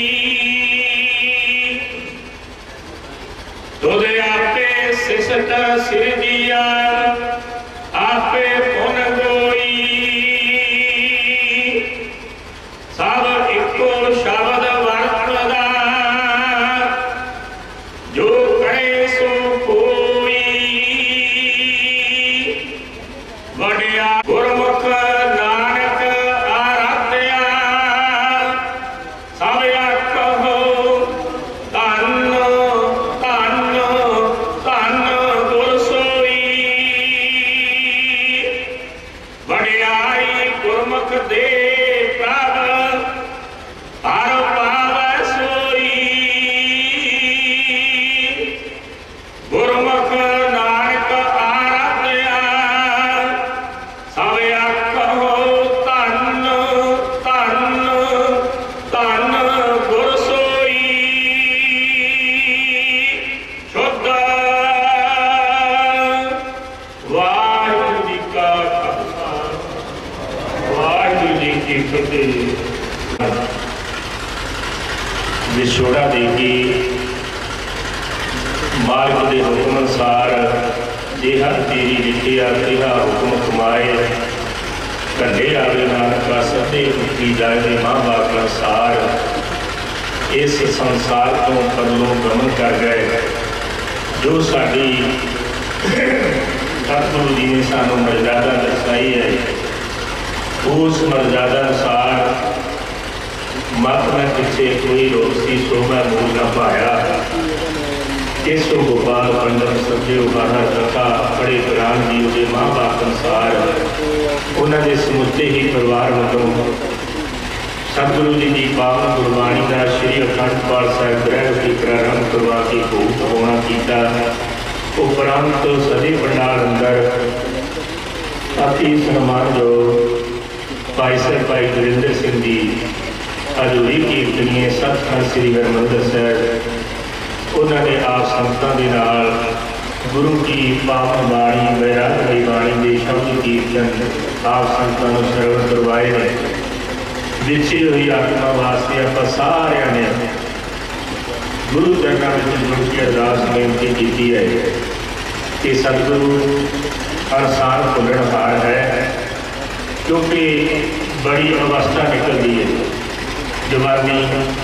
तुझ आपे सिसट सिर दिया आपे पुन गोई सब इको शब्द वर्तदा जो करे सो कोई वडिया गुरमुख नानक आराध्या सब आखो धन धन धन गुर सोई वडियाई गुरमुख दे प्रभ हर पावै सोई गुरमुख नानक आराध्या सब आखो धन धन धन गुर सोई शुद्ध वाहिगुरू जी का खालसा वाहिगुरू जी की फतेह विछोड़ा दे के मार्ग के हुक्म अनुसार जे हर तेरी लिखिया तेरा हुक्म कमाए घंटे आवे नानक सदे मुक्ति जाए माँ बाप अनुसार इस संसार तो परलों गमन कर गए। जो साड़ी सतगुरु जी ने सानू मर्यादा दर्शाई है उस मर्यादा अनुसार मत में पिछे कोई रोसी शोभा मूल न पाया। केसो गोपाल पंडत सत्यो बाहर कथा बड़े कुरान जी के माँ बाप अनुसार उन्होंने समुचे ही परिवार वालों सतगुरु जी की पावन गुरबाणी का श्री अखंड पाठ साहिब ग्रह की प्रारंभ करवा के भोग होना किया। उपरंत सदी पंडाल अंदर अति सम्मानयोग भाई साहब भाई गुरिंदर सिंह जी हजूरी कीर्तनीय सतखंड श्री हरमंदिर साहब उन्होंने आप संतां दे नाल गुरु की पावन बाणी वैरागमई बाणी के शब्द कीर्तन आप संतां नूं श्रवण करवाए ने। विछी हुई आत्मा वास्ते आप सारिया ने गुरु चरणों में जुड़ के अरदास बेनती की है कि सतगुरु हर साल भुलणहार है क्योंकि बड़ी अवस्था निकलती है जवानी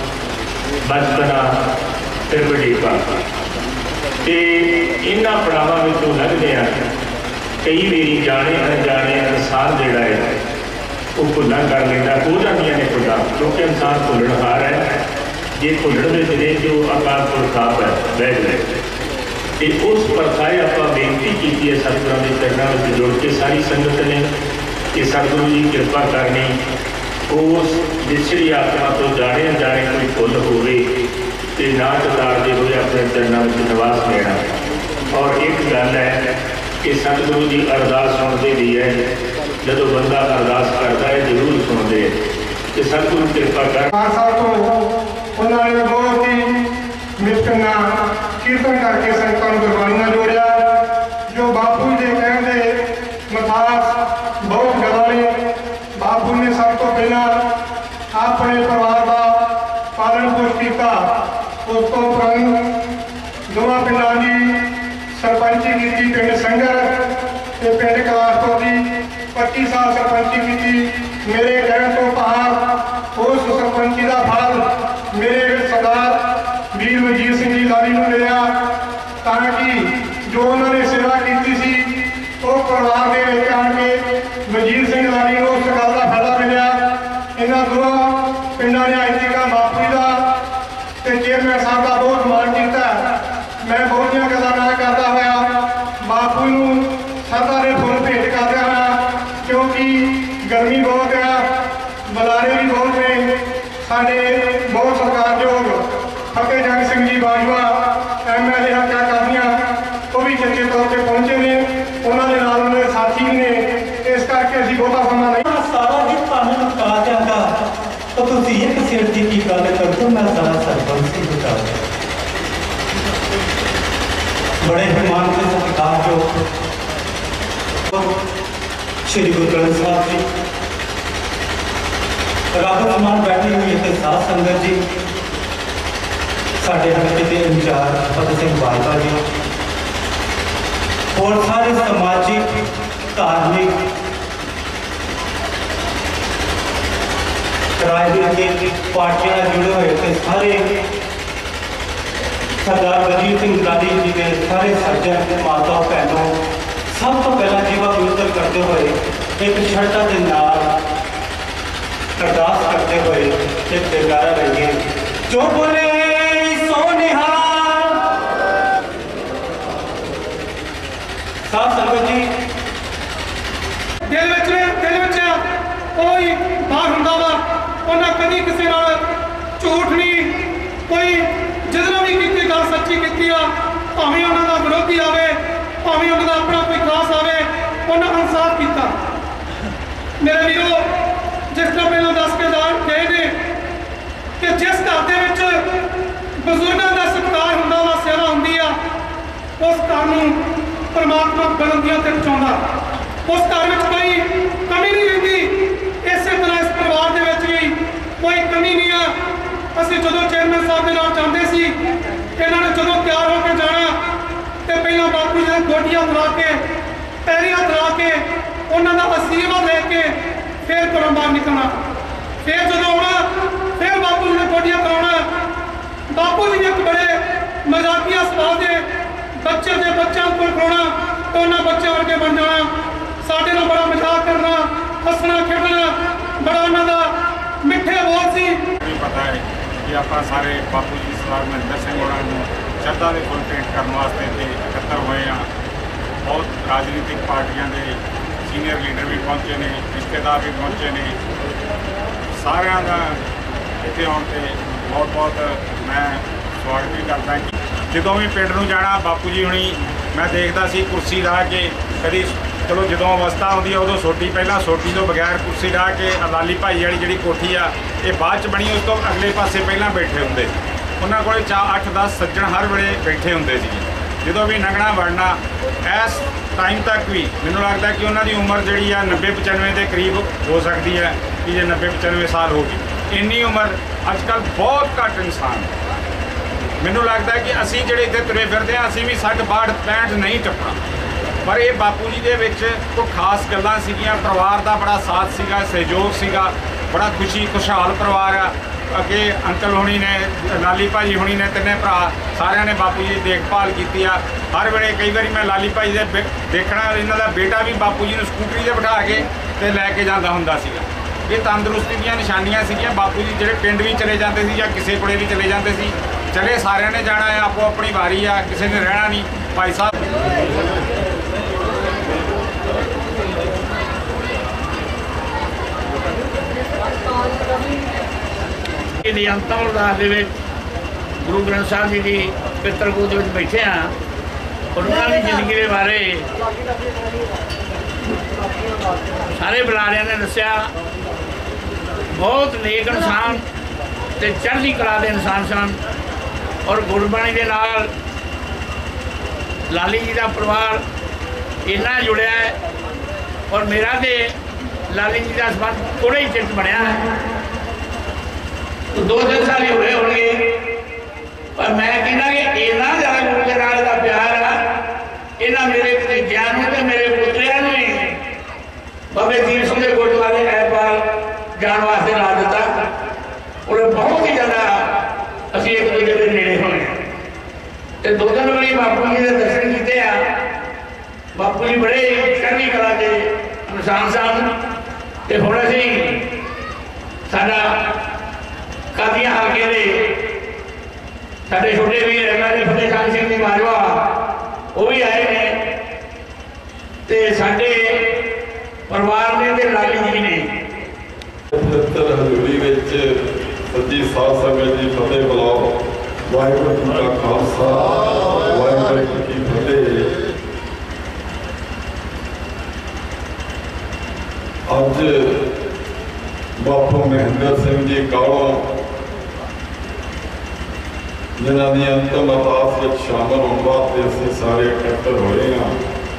बचपना फिर वडेपा तो इन्होंने पड़ावों में लंघदे कई बारी जाने अनजाने इंसान जोड़ा है वो भुल्लां कर लेंदा हो जांदियां ने खुदा क्योंकि इंसान भुल्लणहार है। जे भुल्लण दे दिले जो अकाल पुरख आप है बैठ गए तो उस परखाए आप बेनती की है सतगुरां दे चरणों में जुड़ के सारी संगत ने कि सतगुरु जी कृपा करनी उस विछड़ी आत्मा तो जाने अनजाने कोई भुल होवे ते ना चतारते हुए अपने चरणों में निवास लेना। और एक गल है कि सतगुरु जी अरदास सुनते भी है जो बंदा अरदास करता है जरूर सुनते कि सतगुरु कृपा कर उन्होंने बहुत ही मिलकना कीर्तन करके संतां नूं गुरबाणी नाल जोड़िया। जो बापू जी के कहते मथास बहुत गला ने बापू ने सब तो पहला अपने परिवार का पालन पोष किया। उस तो दोवां पिंडां की सरपंची की पिंड संगर ते पिंड कलासपुर की 25 साल सरपंची की। मेरे कहने तो बाहर उस सरपंची का फल मेरे सरदार वीर वजीर सिंह जी लाली को मिला ताकि जो उन्होंने सेवा की सी वो परिवार के आके वजीर सिंह लाली को उस गल का फायदा मिला। इन्होंने दोनों पिंडों ने आज तक बापू का चेयरमैन साहब का बहुत मान किया। मैं बहुत गल्लां ना करता हुआ बापू सरदा ने फुल भेंट कर रहा क्योंकि गर्मी बहुत है बुलारे भी बहुत ने। साढ़े बहुत सत्कारयोग फतेह जंग सिंह जी बाजवा MLA हल्का कादियां वो भी चंगे तौर पर पहुंचे ने उन्होंने साथी ने इस करके अभी बहुता समा नहीं सारा दिन पानी मुका जाता तो तुम एक सिर की गल कर दो मैं सारा सरपंच से बता बड़े मेहमान के सत्कार जो श्री गुरु ग्रंथ साहब जी रब समान बैठी हुई है साध संगत जी साढ़े हल्के के इंचार्ज फतेह सिंह बाजवा जी और सारे समाजिक धार्मिक राजनीतिक पार्टियां जुड़े हुए थे सारे सरदार वजीर सिंह लाली जी के सारे सज्जन माता भैनों सब तो पहला जीवा पवित्र करते हुए एक श्रद्धा के नाल अरदास करते हुए एक जयकारा लगे जो बोले सो निहाल। साथ संगत जी दिल कोई बाहर हुंदा वा उन्हें कभी किसी नाल झूठ नहीं कोई जितना भी की गल सच्ची की भावें उन्होंने विरोधी आवे भावें उन्होंने अपना कोई खास आवे उन्हें इंसाफ किया। मेरे वीरो जिस तरह पहले दस के गए ने कि जिस घर के बजुर्गों का सत्कार होंदा वा सेवा होंदी आ उस घर नूं परमात्मा बुलंदियां ते पहुंचाउंदा। उस घर में कोई कमी नहीं रहिंदी। इस तरह इस परिवार के भी कोई कमी नहीं है। असं जो चेयरमैन साहब के नाल चाहते सी इन्होंने जो तैयार होकर जाना तो पहला बापू जी गोडियां ला के पैरी हथ ला के उन्होंने आशीर्वाद लेके फिर घरों बाहर निकलना, फिर जो आना फिर बापू जी ने गोडियां कराना। बापू जी ने एक बड़े मजाकिया सुभाव के बच्चे के बच्चों को खिलाना तो उन्होंने बच्चे वर्गे बन जाना, साढ़े नाल बड़ा मजाक करना, हसना खेडना, बड़ा उन्होंने मिठे बोल सी। पता है कि आप सारे बापू जी सरदार महेंद्र सिंह होਰਾਂ ਨੂੰ ਸ਼ਰਧਾ ਦੇ ਫੁੱਲ ਭੇਂਟ ਕਰਨ ਵਾਸਤੇ ਇੱਥੇ ਇਕੱਤਰ ਹੋਏ ਆ। बहुत राजनीतिक पार्टियां के सीनियर लीडर भी पहुंचे ने, रिश्तेदार भी पहुंचे ने, सारिਆਂ ਦਾ ਇੱਥੇ ਆਉਣ ਤੇ बहुत बहुत मैं स्वागत भी करता कि ਜਦੋਂ ਵੀ ਪਿੰਡ ਨੂੰ ਜਾਣਾ ਬਾਪੂ ਜੀ ਹੁਣੀ मैं देखता सी कुर्सी ला के कभी चलो जो अवस्था आती है उदों सोटी पहला सोटी तो बगैर कुर्सी ला के अलाली भाई वाली जी कोठी आ ये बाद च बनी, उस तो अगले पासे पहला बैठे होंगे, उन्होंने को 8-10 सज्जन हर वेले बैठे होंगे सी। जो भी लंघना वड़ना इस टाइम तक भी मैनूं लगता कि उन्होंने उम्र जी 90-95 के करीब हो सकती है कि जे 90-95 साल हो गई। इन्नी उम्र अजकल बहुत घट इंसान, मैनूं लगता है कि असी जिहड़े इत्थे तुरे फिरदे हां असी भी 60-62-65 नहीं टप्पा, पर ये बापू जी दे विच कोई खास गल्लां सीगियां, परिवार का बड़ा साथ सीगा, सहयोग सीगा, बड़ा खुशी खुशहाल परिवार आ। अगे अंकल होनी ने, लाली भाई होनी ने, तिने भरा सारिਆਂ ने बापू जी की देखभाल की। हर वेले कई बार मैं लाली भाई दे देखना, इन्हां दा बेटा भी बापू जी नूं स्कूटरी ते बिठा के ते लैके जांदा हुंदा सीगा। ये तंदुरुस्ती दी निशानियां सीगियां। बापू जी जिहड़े पिंड भी चले जाते सी जां किसी कोले भी चले जाते सी, चले सारिਆਂ ने जाना है, आपो अपनी वारी आ, किसी ने रहना नहीं। भाई साहब अंतम अरदास गुरु ग्रंथ साहब जी की पितर गोद में बैठे हाँ और उन्होंने जिंदगी के बारे सारे बुलारिया ने दसिया। बहुत नेक इंसान ते चढ़ती कला के इंसान सन और गुरबाणी के नाल लाली जी का परिवार इन्ना जुड़िया है और मेरा तो लाली जी का संबंध थोड़े ही चिर बनया है, 2-3 साल ही हुए होंगे, पर मैं कहना कि इन्ना ज़्यादा गुरु के नाल दा प्यार है इन्ना मेरे भतीजियां नूं ते मेरे पुत्रियां नूं ही बाबे दीप सिंह के गुरुद्वारे ऐतवार जाण वास्ते ला दिता। उन्हें बहुत ही ज़्यादा असीं एक दूजे के नेड़े होए ते 2-3 वारी बापू जी के दर्शन किए आ। बापू जी बड़े चढ़ती कला के इंसान सन ते हुण असीं साडा कादियां हल्के दे साडे छोटे वीर एमएलए फतेह चंद सिंह जी माजवा वो भी आए ने ते साडे परिवार ने ते लाली जी ने हजूरी विच सच्ची साध संगत जी फतेह बुलाओ। वाहिगुरू जी का खालसा वाहिगुरू जी की फतेह। अज बापू महेंद्र सिंह जी कालों जिन्हों की अंतिम अरदास में शामिल होने वास्ते असीं सारे इकट्ठे होए हाँ।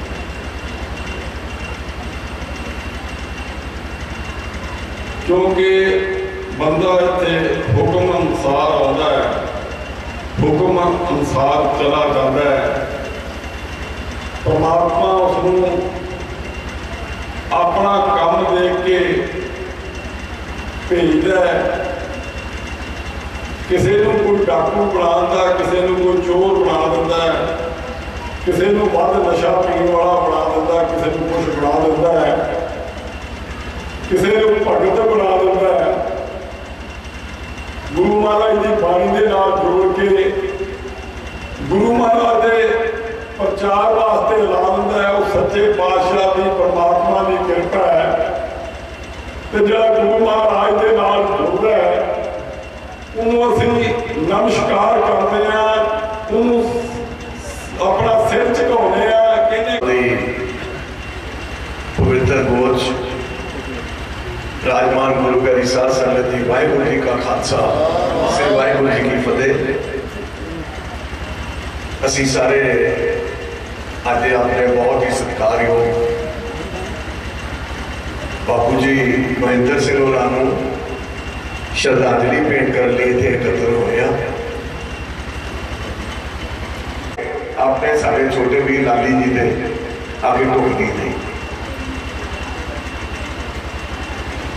क्योंकि बंदा इत्थे हुक्म अनुसार आता है, हुक्म अनुसार चला जाता है। परमात्मा उसनूं अपना काम देख के भेजदा है। किसी को कोई डाकू बना, किसी को कोई चोर बना दिंदा है, किसी को वध नशा पीने वाला बना दिंदा, किसी को कुछ बना दिंदा है, किसी को भगत बना दिंदा है। गुरु महाराज की बाणी के नाल जोड़ के गुरु महाराज के प्रचार वास्ते ला दिंदा है। वो सच्चे पातशाह की परमात्मा की कृपा है। तो जो गुरु महाराज के नाल जुड़दा है उन्होंने असीं नमस्कार करते हैं, उन्होंने अपना सिर झुकाउने आ। पवित्र गोच राजमान गुरु प्यारी साध संगत जी, वाहिगुरू जी का खालसा श्री वाहिगुरू जी की फतेह। असीं सारे अज अपने बहुत ही सत्कारयोग बापू जी महेंद्र सिंह होरां नूं श्रद्धांजलि भेंट करने लिए इत्थे एकत्र होए हैं। अपने सारे छोटे वीर लाली जी ने आगे टोकनी नहीं।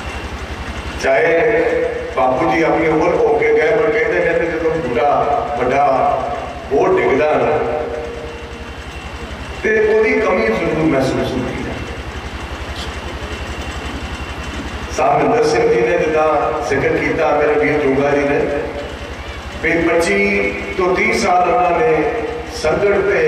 चाहे बापू जी अपनी उम्र हो के गए पर कहते जो बूढ़ा बड़ा वो डिगदा ना तो उसकी कमी जरूर महसूस होती है। साहबिंदर सिंह जी ने जिदा जिक्र किया मेरे वीर जोगा जी ने भी 25 तो 30 साल उन्होंने संगड़ पे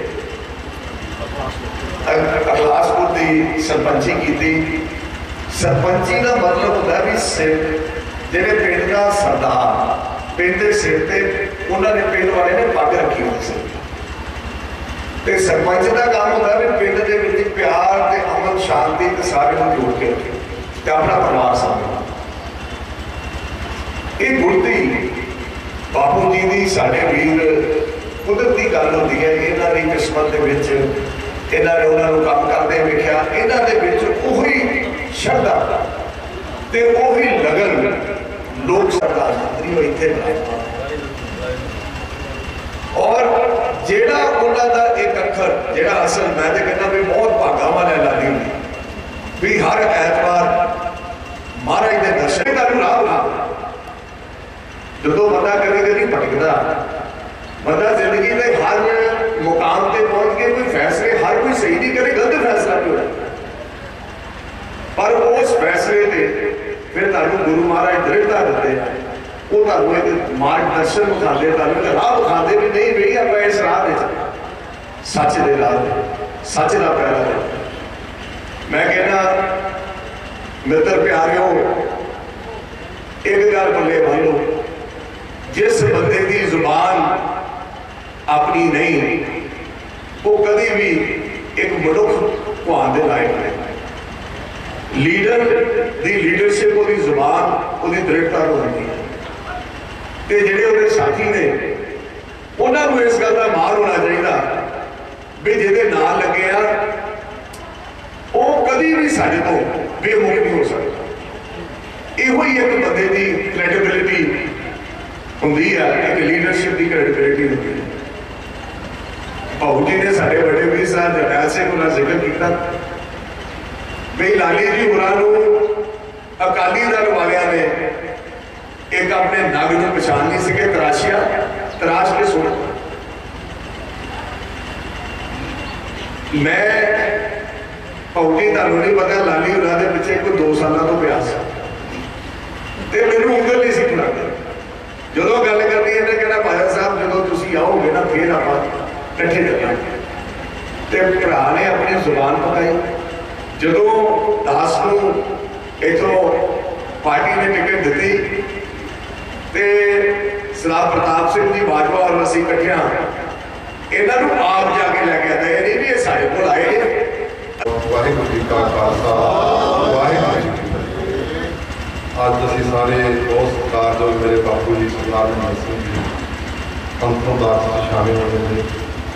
अखलासपुर की सरपंची की। सरपंची का मतलब होता भी सिर जेडे पिंड का सरदार पिंड के सिर से उन्होंने पिंड वाले ने पग रखी होती सी। तो सरपंच का काम होता भी पिंड के प्यार ते अमन शांति ते सारे को जोड़ के रखे ते अपना परिवार सामने। ये गुरती बापू जी की साढ़े वीर कुदरती गल होती है। इन्हों की किस्मत के इन्होंने उन्होंने काम करते वेख्या। इन्हों के श्रद्धा ते वही लगन लोक सरकार मंत्री इतने बनाया और जेड़ा उन्होंने एक अखर जेड़ा असल मैं तो कहना भी बहुत भागा वाले लाली हुई भी हर ऐतवार महाराज के दर्शन तुम राह बना जो बंदा कभी कभी भटकता बंदा जिंदगी में हर मुकाम से पहुंच के कोई फैसले हर कोई सही नहीं करे गलत फैसला भी होता पर उस फैसले से फिर तुम गुरु महाराज दृढ़ता देते वो तुम मार्गदर्शन दिखाते राह दिखाते भी नहीं भाई आप इस राह सच के राह सच का पैरा है। मैं कहना मित्र प्यारियों एक गल बल्ले मान लो जिस बंदे की जुबान अपनी नहीं वो कभी भी एक मनुख भान के लायक नहीं। लीडर की लीडरशिप वो जुबान वो दृढ़ता तो होती है तो जेडे वो साथी ने उन्होंने इस गल का मार होना चाहिए भी जिहदे नाल लगे आ वो कभी भी साडे तो बेमुख नहीं हो सकता। इहो ही एक बंदे की क्रेडिबिलिटी होंदी है एक लीडरशिप की क्रेडिबिलिटी होती है। भाऊ जी ने साढ़े बड़े वीर साहब जरनैल सिंह उन्होंने जिक्र किया भी लाली जी होरां अकाली दल वालियां ने एक अपने नग में पछाण नहीं सके तराशिया तराश के सुन। मैं भाऊ जी तुहानूं नहीं पता लाली होरां दे पिछे कोई 2 साल तो प्यास ते मैनूं उंगल नहीं सी फड़ांदा जो गल करनी इन्हें कहना भाया साहब जो तुसीं आओगे ना फिर आपां इकट्ठे चलांगे ते भरा ने अपनी जुबान पकाई। जो दास को इथों पार्टी ने टिकट दी तो सरदार प्रताप सिंह जी बाजवा और असीं इकट्ठिया इन्हों आप जाके लैके आते ये नहीं भी ये साढ़े को आए। वाहिगुरू जी का खालसा वाहिगुरू जी की फतेह। अज असीं सारे बहुत सत्कारयोग मेरे बापू जी सरदार निहाल सिंह जी अंतों दास में शामिल होने में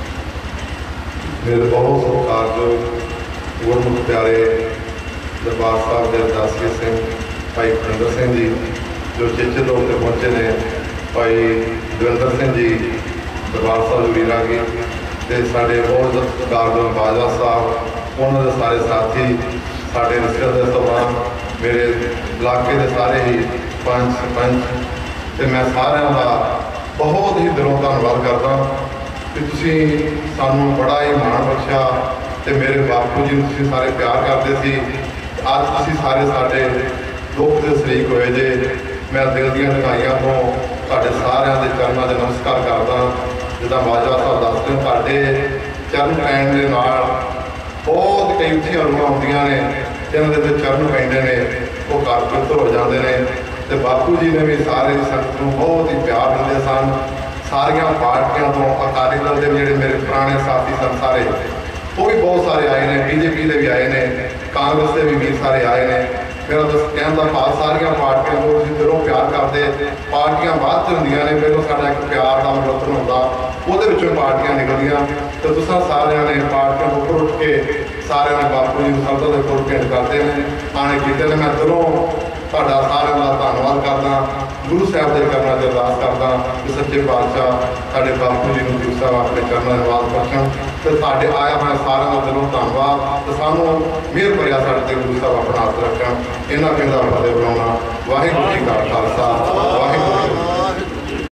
मेरे बहुत सत्कारयोग गुरमुख प्यारे दरबार साहब के अरदासीए सिंह भाई खड़िंदर सिंह जी जो चेचे तौर पर पहुँचे ने भाई दविंदर सिंह जी दरबार साहब वीरा की ते साढ़े बहुत सत्कारयोग बाजवा साहब उन्होंने सारे साथी साढ़े रिश्तेदार के सबान मेरे इलाके के सारे ही पंच सरपंच तो मैं सारिਆਂ का बहुत ही दिलों धन्यवाद करता कि तुसीं सानू बड़ा ही माण बख्शिया ते मेरे बापू जी तुसीं सारे प्यार करते सी अज तुसीं सारे साडे दुख के शरीक होए जे। मैं दिल दीआं गहराइयां तो तुहाडे सारिਆਂ दे चरणों दे नमस्कार करदा। जिद्दां बाजवा साहब दसदे ने तुहाडे चरण पैण दे नाल बहुत कई उत्थियां रूहां आउंदियां ने जिन्हां दे चरण पैंदे ने वो घर पवित्र हो जाते हैं। तो बापू जी ने भी सारे संगत को बहुत ही प्यार दिंदे सन। सारिया पार्टियां तो अकाली दल के जोड़े मेरे पुराने साथी सन सारे वो भी बहुत सारे आए हैं बीजेपी के भी आए हैं कांग्रेस के भी वीर सारे आए हैं। मेरा तो कहने का भाव सारिया पार्टियां को असीं दिलों प्यार करते पार्टियां बाद च होंदियां ने पहलों साडा एक प्यार का मिलवरतन होंदा उहदे विचों पार्टियां निकलदियां तो तुसां सारियां ने पार्टियां उपर उठ के सारियां ने बापू जी सरदा दे कोल भेंट करते हैं आने कीते ने। मैं दिलों ਤੁਹਾਡਾ ਸਾਰਿਆਂ ਦਾ ਧੰਨਵਾਦ ਕਰਦਾ। ਗੁਰੂ ਸਾਹਿਬ ਦੇ ਚਰਨਾਂ 'ਚ ਅਰਦਾਸ ਕਰਦਾ ਕਿ ਸੱਚੇ ਪਾਤਸ਼ਾਹ ਸਾਡੇ ਬਾਪੂ ਜੀ ਨੂੰ ਗੁਰੂ ਸਾਹਿਬ ਆਪਣੇ ਚਰਨਾਂ 'ਚ ਨਿਵਾਸ ਬਖਸ਼ਣ ਤੇ ਸਾਡੇ ਆਇਆ ਹੋਇਆ ਸਾਰਿਆਂ ਦਾ ਦਿਲੋਂ ਧੰਨਵਾਦ ਤੇ ਸਾਨੂੰ ਮਿਹਰ ਭਰਿਆ ਸਾਡੇ ਤੇ ਗੁਰੂ ਸਾਹਿਬ ਆਪਣਾ ਹੱਥ ਰੱਖਣ। ਇਹਨਾਂ ਕਹਿੰਦਾ ਫਤਿਹ ਬੁਲਾਉਣਾ। ਵਾਹਿਗੁਰੂ ਜੀ ਕਾ ਖਾਲਸਾ ਵਾਹਿਗੁਰੂ